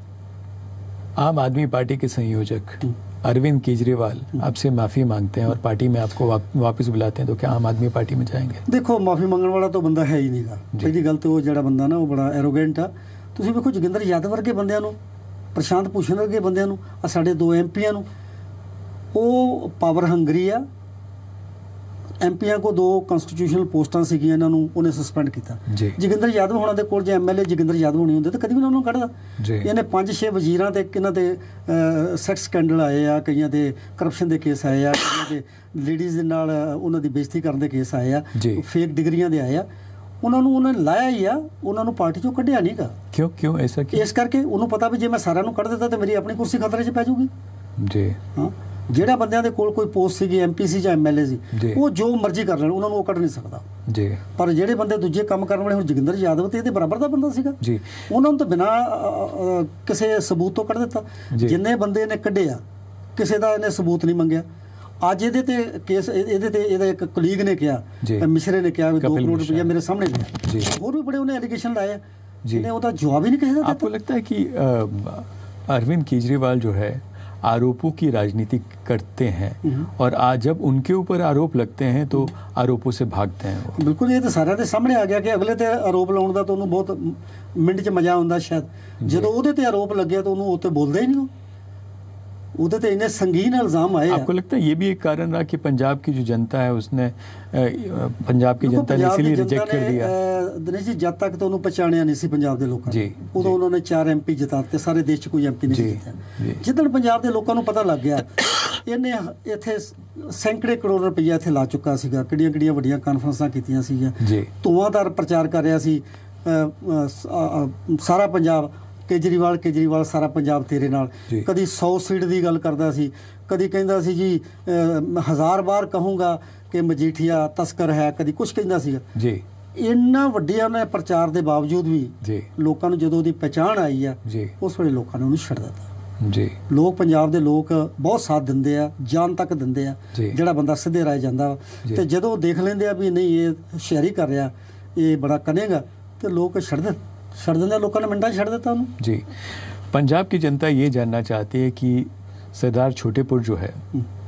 Speaker 1: आम आदमी पार्टी के संयोजक अरविंद केजरीवाल आपसे माफ़ी मांगते हैं और पार्टी में आपको वाप, वापस बुलाते हैं तो क्या आम आदमी पार्टी में जाएंगे?
Speaker 2: देखो, माफ़ी मंगने वाला तो बंदा है ही नहीं गा। पहली गल तो वो जिहड़ा बंदा ना वो बड़ा एरोगेंट आ। तुसीं वेखो जोगिंदर यादव वर्गे बंदियां नूं, प्रशांत भूषण वर्गे बंदियां नूं, आ साडे दो एमपीआं नूं वो पावर हंगरी आ। ਐਮਪੀਆਂ ਕੋ ਦੋ ਕਨਸਟੀਟਿਊਸ਼ਨਲ ਪੋਸਟਾਂ ਸੀਗੀਆਂ, ਇਹਨਾਂ ਨੂੰ ਉਹਨੇ ਸਸਪੈਂਡ ਕੀਤਾ। ਜੋਗਿੰਦਰ ਯਾਦਵ ਹੋਣਾ ਦੇ ਕੋਲ ਜੇ ਐਮਐਲਏ ਜੋਗਿੰਦਰ ਯਾਦਵ ਹੋਣੀ ਹੁੰਦੇ ਤਾਂ ਕਦੀ ਵੀ ਉਹਨਾਂ ਨੂੰ ਕੱਢਦਾ। ਇਹਨੇ ਪੰਜ ਛੇ ਵਜ਼ੀਰਾਂ ਤੇ ਕਿਹਨਾਂ ਦੇ ਸੈਕਸ ਸਕੈਂਡਲ ਆਏ ਆ, ਕਈਆਂ ਦੇ ਕਰਪਸ਼ਨ ਦੇ ਕੇਸ ਆਏ ਆ, ਕਈਆਂ ਦੇ ਲੇਡੀਜ਼ ਦੇ ਨਾਲ ਉਹਨਾਂ ਦੀ ਬੇਇੱਜ਼ਤੀ ਕਰਨ ਦੇ ਕੇਸ ਆਏ ਆ, ਫੇਕ ਡਿਗਰੀਆਂ ਦੇ ਆਏ ਆ। ਉਹਨਾਂ ਨੂੰ ਉਹਨੇ ਲਾਇਆ ਹੀ ਆ, ਉਹਨਾਂ ਨੂੰ ਪਾਰਟੀ ਚੋਂ ਕੱਢਿਆ ਨਹੀਂ ਗਾ।
Speaker 1: ਕਿਉਂ ਕਿਉਂ ਐਸਾ?
Speaker 2: ਇਸ ਕਰਕੇ ਉਹਨੂੰ ਪਤਾ ਵੀ ਜੇ ਮੈਂ ਸਾਰਿਆਂ ਨੂੰ ਕੱਢ ਦਿੱਤਾ ਤਾਂ ਮੇਰੀ ਆਪਣੀ ਕੁਰਸੀ ਖਤਰੇ 'ਚ ਪੈ ਜਾਊਗੀ ਜੀ। ਹਾਂ, ਜਿਹੜਾ ਬੰਦਿਆਂ ਦੇ ਕੋਲ ਕੋਈ ਪੋਸਟ ਸੀਗੀ, ਐਮਪੀ ਸੀ ਜਾਂ ਐਮਐਲਏ ਸੀ, ਉਹ ਜੋ ਮਰਜ਼ੀ ਕਰ ਲੈਣ, ਉਹਨਾਂ ਨੂੰ ਉਹ ਕੱਢ ਨਹੀਂ ਸਕਦਾ ਜੀ। ਪਰ ਜਿਹੜੇ ਬੰਦੇ ਦੂਜੇ ਕੰਮ ਕਰਨ ਵਾਲੇ, ਹੁਣ ਜੋਗਿੰਦਰ ਯਾਦਵ ਤੇ ਇਹਦੇ ਬਰਾਬਰ ਦਾ ਬੰਦਾ ਸੀਗਾ ਜੀ, ਉਹਨਾਂ ਨੂੰ ਤਾਂ ਬਿਨਾਂ ਕਿਸੇ ਸਬੂਤ ਤੋਂ ਕੱਢ ਦਿੱਤਾ। ਜਿੰਨੇ ਬੰਦੇ ਨੇ ਕੱਢਿਆ ਕਿਸੇ ਦਾ ਇਹਨੇ ਸਬੂਤ ਨਹੀਂ ਮੰਗਿਆ। ਅੱਜ ਇਹਦੇ ਤੇ ਕੇਸ ਇਹਦੇ ਤੇ ਇਹਦਾ ਇੱਕ ਕੁਲੀਗ ਨੇ ਕਿਹਾ, ਮਿਸ਼ਰੇ ਨੇ ਕਿਹਾ ਵੀ ਦੋ ਕਰੋੜ ਰੁਪਇਆ ਮੇਰੇ ਸਾਹਮਣੇ ਲਿਆ। ਹੋਰ ਵੀ ਬੜੇ ਉਹਨੇ ਐਲੀਗੇਸ਼ਨ ਲਾਏ ਆ, ਜਿਹਨੇ ਉਹਦਾ ਜਵਾਬ ਹੀ ਨਹੀਂ ਕਿਸੇ ਦਾ ਦਿੱਤਾ।
Speaker 1: आपको लगता है कि अरविंद केजरीवाल जो है आरोपों की राजनीति करते हैं और आज जब उनके ऊपर आरोप लगते हैं तो आरोपों से भागते हैं?
Speaker 2: बिल्कुल, ये तो सारे ਦੇ ਸਾਹਮਣੇ ਆ ਗਿਆ ਕਿ ਅਗਲੇ ਤੇ ਆਰੋਪ ਲਾਉਣ ਦਾ ਤਾਂ ਉਹਨੂੰ ਬਹੁਤ ਮਿੰਟ 'ਚ ਮਜ਼ਾ ਆਉਂਦਾ ਸ਼ਾਇਦ। ਜਦੋਂ ਉਹਦੇ ਤੇ ਆਰੋਪ ਲੱਗਿਆ ਤਾਂ ਉਹਨੂੰ ਉੱਤੇ ਬੋਲਦਾ ਹੀ ਨਹੀਂ। उधर तो इन्हें संगीन इल्जाम आए।
Speaker 1: आपको लगता है ये भी एक कारण रहा कि पंजाब की जो जनता है उसने पंजाब की जनता ने इसीलिए रिजेक्ट कर दिया?
Speaker 2: दिनेश जी, जब तक तो उन्होंने पहचानिया नहीं सी पंजाब के लोगों ने, उदों उन्होंने चार एम पी जिताते, सारे देश च कोई एम पी नहीं जितया। जिदन पंजाब के लोगों को पता लग गया ਇਹਨੇ ਇੱਥੇ ਸੈਂਕੜੇ ਕਰੋੜ ਰੁਪਈਆ ਇੱਥੇ ਲਾ ਚੁੱਕਾ ਸੀਗਾ, ਕਿਹੜੀਆਂ ਕਿਹੜੀਆਂ ਵੱਡੀਆਂ ਕਾਨਫਰੰਸਾਂ ਕੀਤੀਆਂ ਸੀਗੀਆਂ, ਧੂਆਂਦਾਰ ਪ੍ਰਚਾਰ ਕਰ ਰਿਹਾ ਸੀ। ਸਾਰਾ ਪੰਜਾਬ ਕੇਜਰੀਵਾਲ ਕੇਜਰੀਵਾਲ ਸਾਰਾ ਪੰਜਾਬ ਤੇਰੇ ਨਾਲ, ਕਦੀ ਸੌ ਸੀਟ ਦੀ ਗੱਲ ਕਰਦਾ ਸੀ, ਕਦੀ ਕਹਿੰਦਾ ਸੀ ਜੀ ਹਜ਼ਾਰ ਵਾਰ ਕਹੂੰਗਾ ਕਿ ਮਜੀਠੀਆ ਤਸਕਰ ਹੈ, ਕਦੀ ਕੁਛ ਕਹਿੰਦਾ ਸੀਗਾ ਜੀ। ਇੰਨਾ ਵੱਡਿਆਂ ਨੇ ਪ੍ਰਚਾਰ ਦੇ ਬਾਵਜੂਦ ਵੀ ਲੋਕਾਂ ਨੂੰ ਜਦੋਂ ਉਹਦੀ ਪਹਿਚਾਣ ਆਈ ਆ, ਉਸ ਵੇਲੇ ਲੋਕਾਂ ਨੇ ਉਹਨੂੰ ਛੱਡ ਦਿੱਤਾ ਜੀ। ਲੋਕ ਪੰਜਾਬ ਦੇ ਲੋਕ ਬਹੁਤ ਸਾਥ ਦਿੰਦੇ ਆ, ਜਾਨ ਤੱਕ ਦਿੰਦੇ ਆ ਜਿਹੜਾ ਬੰਦਾ ਸਿੱਧੇ ਰਾਹ ਜਾਂਦਾ, ਤੇ ਜਦੋਂ ਦੇਖ ਲੈਂਦੇ ਆ ਵੀ ਨਹੀਂ ਇਹ ਹੁਸ਼ਿਆਰੀ ਕਰ ਰਿਹਾ, ਇਹ ਬੜਾ ਕਰੇਗਾ, ਤੇ ਲੋਕ ਛੱਡ ਦੇ ਛੱਡ ਦਿੰਦੇ, ਲੋਕਾਂ ਨੇ ਮਿੰਟਾਂ ਛੱਡ ਦਿੱਤਾ ਉਹਨੂੰ
Speaker 1: जी। पंजाब की जनता ये जानना चाहती है कि सरदार छोटेपुर जो है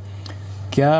Speaker 1: क्या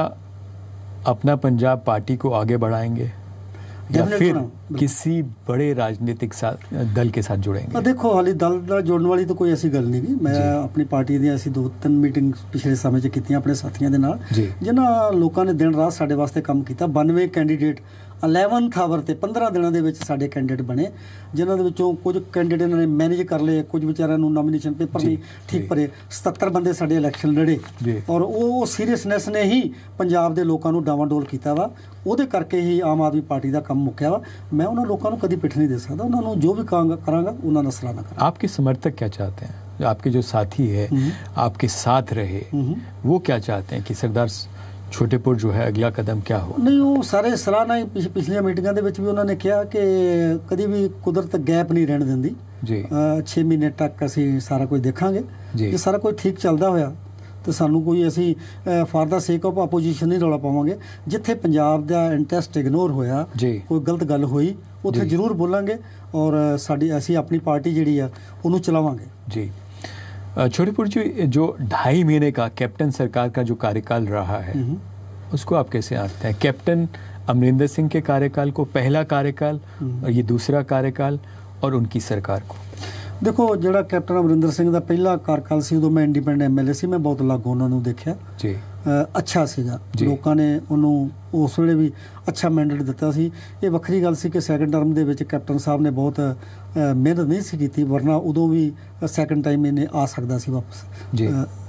Speaker 1: अपना पंजाब पार्टी को आगे बढ़ाएंगे या फिर किसी बड़े राजनीतिक साथ दल के साथ जुड़ेंगे?
Speaker 2: देखो हाली दल ਨਾਲ ਜੁੜਨ ਵਾਲੀ ਤਾਂ ਕੋਈ ਐਸੀ ਗੱਲ ਨਹੀਂ ਗੀ। ਮੈਂ ਆਪਣੀ ਪਾਰਟੀ ਦੀਆਂ ਅਸੀਂ ਦੋ ਤਿੰਨ ਮੀਟਿੰਗ ਪਿਛਲੇ ਸਮੇਂ 'ਚ ਕੀਤੀਆਂ ਆਪਣੇ ਸਾਥੀਆਂ ਦੇ ਨਾਲ, ਜਿਨ੍ਹਾਂ ਲੋਕਾਂ ਨੇ ਦਿਨ ਰਾਤ ਸਾਡੇ ਵਾਸਤੇ ਕੰਮ ਕੀਤਾ। ਬਾਨਵੇਂ ਕੈਂਡੀਡੇਟ ਇਲੈਵਨਥ ਆਵਰ ਤੇ ਪੰਦਰਾਂ ਦਿਨਾਂ ਦੇ ਵਿੱਚ ਸਾਡੇ ਕੈਂਡੀਡੇਟ ਬਣੇ, ਜਿਨ੍ਹਾਂ ਦੇ ਵਿੱਚੋਂ ਕੁਝ ਕੈਂਡੀਡੇਟ ਨੇ ਮੈਨੇਜ ਕਰ ਲਏ, ਕੁਝ ਵਿਚਾਰਿਆਂ ਨੂੰ ਨੋਮੀਨੇਸ਼ਨ ਪੇਪਰ ਨਹੀਂ ਠੀਕ ਭਰੇ। ਸਤੱਤਰ ਬੰਦੇ ਸਾਡੇ ਇਲੈਕਸ਼ਨ ਲੜੇ, ਔਰ ਉਹ ਸੀਰੀਅਸਨੈਸ ਨੇ ਹੀ ਪੰਜਾਬ ਦੇ ਲੋਕਾਂ ਨੂੰ ਡਾਵਾਂਡੋਲ ਕੀਤਾ ਵਾ। ਉਹਦੇ ਕਰਕੇ ਹੀ ਆਮ ਆਦਮੀ ਪਾਰਟੀ ਦਾ ਕੰਮ ਮੁੱਕਿਆ ਵਾ। मैं उन्होंने लोगों को कभी पिठ नहीं दे सकता, उन्होंने जो भी काम करांगा उन्होंने सराहना करा।
Speaker 1: आपके समर्थक क्या चाहते हैं, आपके जो साथी है आपके साथ रहे, वो क्या चाहते हैं कि सरदार छोटेपुर जो है अगला कदम क्या हो?
Speaker 2: नहीं वो सारे सलाहना ही पिछलियां मीटिंगां दे विच भी उन्होंने कहा कि कभी भी कुदरत गैप नहीं रहने देंदी जी। छे महीने तक असीं सारा कुछ देखांगे, जे सारा कुछ ठीक चलदा होया तो सानू कोई असी for the sake of opposition नहीं रौला पावांगे। जिथे पंजाब दा इंटरस्ट इग्नोर होया, कोई गलत गल होई, उत्थे जरूर बोलांगे और साडी असी अपनी पार्टी जिहड़ी आ उहनूं चलावांगे जी।
Speaker 1: छोटेपुर जी, जो ढाई महीने का कैप्टन सरकार का जो कार्यकाल रहा है उसको आप कैसे आंकते हैं? कैप्टन अमरिंदर सिंह के कार्यकाल को पहला कार्यकाल और ये दूसरा कार्यकाल और उनकी सरकार को?
Speaker 2: देखो ਜਿਹੜਾ ਕੈਪਟਨ ਅਮਰਿੰਦਰ ਸਿੰਘ ਦਾ ਪਹਿਲਾ ਕਾਰਜਕਾਲ ਸੀ, ਉਦੋਂ ਮੈਂ ਇੰਡੀਪੈਂਡੈਂਟ ਐਮਐਲਏ ਸੀ, ਮੈਂ ਬਹੁਤ ਲਾਗੂ ਉਹਨਾਂ ਨੂੰ ਦੇਖਿਆ ਜੀ। ਅੱਛਾ ਸੀਗਾ, ਲੋਕਾਂ ਨੇ ਉਹਨੂੰ ਉਸ ਵੇਲੇ ਵੀ ਅੱਛਾ ਮੈਂਡੇਟ ਦਿੱਤਾ ਸੀ। ਇਹ ਵੱਖਰੀ ਗੱਲ ਸੀ ਕਿ ਸੈਕੰਡ ਟਰਮ ਦੇ ਵਿੱਚ ਕੈਪਟਨ ਸਾਹਿਬ ਨੇ ਬਹੁਤ ਮਿਹਨਤ ਨਹੀਂ ਸੀ ਕੀਤੀ, ਵਰਨਾ ਉਦੋਂ ਵੀ ਸੈਕੰਡ ਟਾਈਮ ਇਹਨੇ ਆ ਸਕਦਾ ਸੀ ਵਾਪਸ ਜੀ।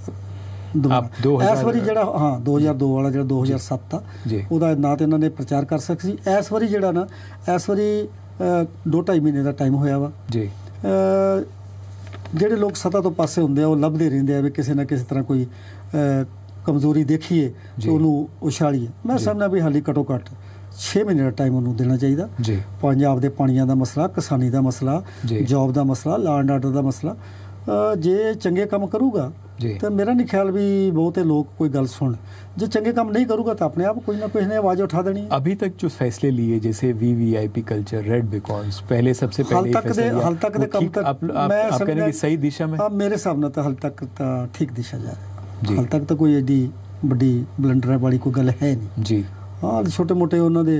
Speaker 2: ਇਸ ਵਾਰੀ ਜਿਹੜਾ ਹਾਂ ਦੋ ਹਜ਼ਾਰ ਦੋ ਵਾਲਾ ਜਿਹੜਾ ਦੋ ਹਜ਼ਾਰ ਸੱਤ ਆ, ਉਹਦਾ ਨਾ ਤੇ ਇਹਨਾਂ ਨੇ ਪ੍ਰਚਾਰ ਕਰ ਸਕੇ ਸੀ। ਇਸ ਵਾਰੀ ਜਿਹੜਾ ਨਾ ਇਸ ਵਾਰੀ ਦੋ ਢਾਈ ਮਹੀਨੇ ਦਾ ਟਾਈਮ ਹੋਇਆ ਵਾ ਜੀ। ਜਿਹੜੇ ਲੋਕ ਸੱਤਾ ਤੋਂ ਪਾਸੇ ਹੁੰਦੇ ਆ ਉਹ ਲੱਭਦੇ ਰਹਿੰਦੇ ਆ ਵੀ ਕਿਸੇ ਨਾ ਕਿਸੇ ਤਰ੍ਹਾਂ ਕੋਈ ਕਮਜ਼ੋਰੀ ਦੇਖੀਏ ਤੇ ਉਹਨੂੰ ਉਛਾਲੀਏ। ਮੈਂ ਸਮਝਦਾ ਵੀ ਹਾਲੀ ਘੱਟੋ ਘੱਟ ਛੇ ਮਹੀਨੇ ਦਾ ਟਾਈਮ ਉਹਨੂੰ ਦੇਣਾ ਚਾਹੀਦਾ। ਪੰਜਾਬ ਦੇ ਪਾਣੀਆਂ ਦਾ ਮਸਲਾ, ਕਿਸਾਨੀ ਦਾ ਮਸਲਾ, ਜੌਬ ਦਾ ਮਸਲਾ, ਲਾਅ ਐਂਡ ਆਰਡਰ ਦਾ ਮਸਲਾ, ਜੇ ਚੰਗੇ ਕੰਮ ਕਰੂਗਾ तो मेरा नहीं ख्याल भी बहुते लोग कोई गल सुन, जो चंगे काम नहीं करूँगा तो अपने आप कोई ना कोई ने आवाज़ उठा देनी।
Speaker 1: अभी तक जो फैसले लिए जैसे वीवीआईपी कल्चर, रेड बीकॉन्स, पहले सबसे पहले
Speaker 2: हाल तक दे हाल तक दे कब तक
Speaker 1: आप आप कहने की सही दिशा में?
Speaker 2: अब मेरे हिसाब से तो हाल तक तो ठीक दिशा जा रही है। हाल तक तो कोई एडी बड़ी ब्लंडर वाली कोई गल है नहीं जी। हाँ छोटे मोटे उन्होंने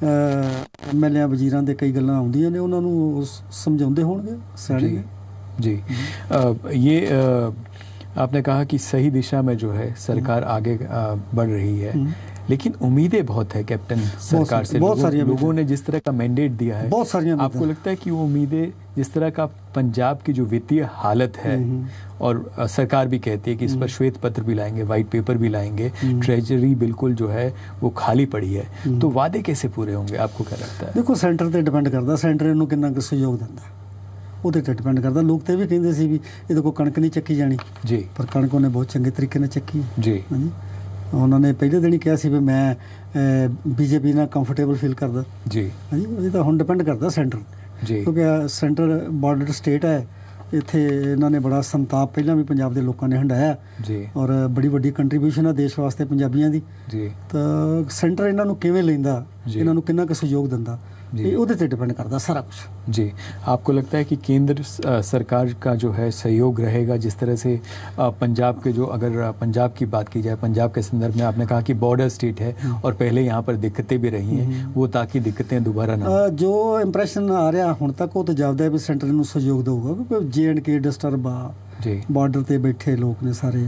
Speaker 2: एम एल ए वजीरां दे कई गल्लां आउंदियां ने, उन्होंने समझाउंदे होणगे सियाणे
Speaker 1: जी। ये आपने कहा कि सही दिशा में जो है सरकार आगे बढ़ रही है, लेकिन उम्मीदें बहुत है कैप्टन सरकार से। बहुत सारी लोगों ने जिस तरह का मैंडेट दिया है, बहुत सारी आपको लगता है कि वो उम्मीदें, जिस तरह का पंजाब की जो वित्तीय हालत है, और सरकार भी कहती है कि इस पर श्वेत पत्र भी लाएंगे, वाइट पेपर भी लाएंगे, ट्रेजरी बिल्कुल जो है वो खाली पड़ी है, तो वादे कैसे पूरे होंगे, आपको क्या लगता है?
Speaker 2: देखो सेंटर पर डिपेंड करता, सेंटर इन्हों कितना सहयोग दिंदा ਉਹਦੇ ਤੇ ਡਿਪੈਂਡ ਕਰਦਾ। ਲੋਕ ਤੇ ਵੀ ਕਹਿੰਦੇ ਸੀ ਵੀ ਇਹਦੇ ਕੋਲ ਕਣਕ ਨਹੀਂ ਚੱਕੀ ਜਾਣੀ ਜੀ, ਪਰ ਕਣਕ ਉਹਨੇ ਬਹੁਤ ਚੰਗੇ ਤਰੀਕੇ ਨਾਲ ਚੱਕੀ ਜੀ। ਹਾਂਜੀ ਉਹਨਾਂ ਨੇ ਪਹਿਲੇ ਦਿਨ ਹੀ ਕਿਹਾ ਸੀ ਵੀ ਮੈਂ ਬੀਜੇਪੀ ਨਾਲ ਕੰਫਰਟੇਬਲ ਫੀਲ ਕਰਦਾ ਜੀ। ਹਾਂਜੀ ਇਹ ਤਾਂ ਹੁਣ ਡਿਪੈਂਡ ਕਰਦਾ ਸੈਂਟਰ ਜੀ, ਕਿਉਂਕਿ ਸੈਂਟਰ ਬਾਰਡਰ ਸਟੇਟ ਹੈ। ਇੱਥੇ ਇਹਨਾਂ ਨੇ ਬੜਾ ਸੰਤਾਪ ਪਹਿਲਾਂ ਵੀ ਪੰਜਾਬ ਦੇ ਲੋਕਾਂ ਨੇ ਹੰਡਾਇਆ ਜੀ, ਔਰ ਬੜੀ ਵੱਡੀ ਕੰਟਰੀਬਿਊਸ਼ਨ ਆ ਦੇਸ਼ ਵਾਸਤੇ ਪੰਜਾਬੀਆਂ ਦੀ ਜੀ। ਤਾਂ ਸੈਂਟਰ ਇਹਨਾਂ ਨੂੰ ਕਿਵੇਂ ਲੈਂਦਾ, ਇਹਨਾਂ ਨੂੰ ਕਿੰਨਾ ਕੁ ਸਹਿਯੋਗ ਦਿੰਦਾ, ये उधर से डिपेंड करता सारा कुछ
Speaker 1: जी। आपको लगता है कि केंद्र सरकार का जो है सहयोग रहेगा, जिस तरह से पंजाब के जो, अगर पंजाब की बात की जाए, पंजाब के संदर्भ में आपने कहा कि बॉर्डर स्टेट है और पहले यहाँ पर दिक्कतें भी रही हैं, वो ताकि दिक्कतें दोबारा ना,
Speaker 2: जो इंप्रेशन आ रहा हुण तक वो तो जापदा है भी सेंटर नूं सहयोग देगा, क्योंकि जे एंड के डिस्टर्ब आ जी, बॉर्डर ते बैठे लोग ने सारे,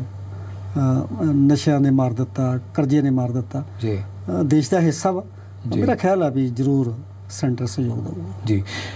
Speaker 2: नशा ने मार दिता, कर्जे ने मार दिता जी, देश का हिस्सा वा। मेरा ख्याल है भी जरूर सेंटर सहयोग देगा
Speaker 1: जी।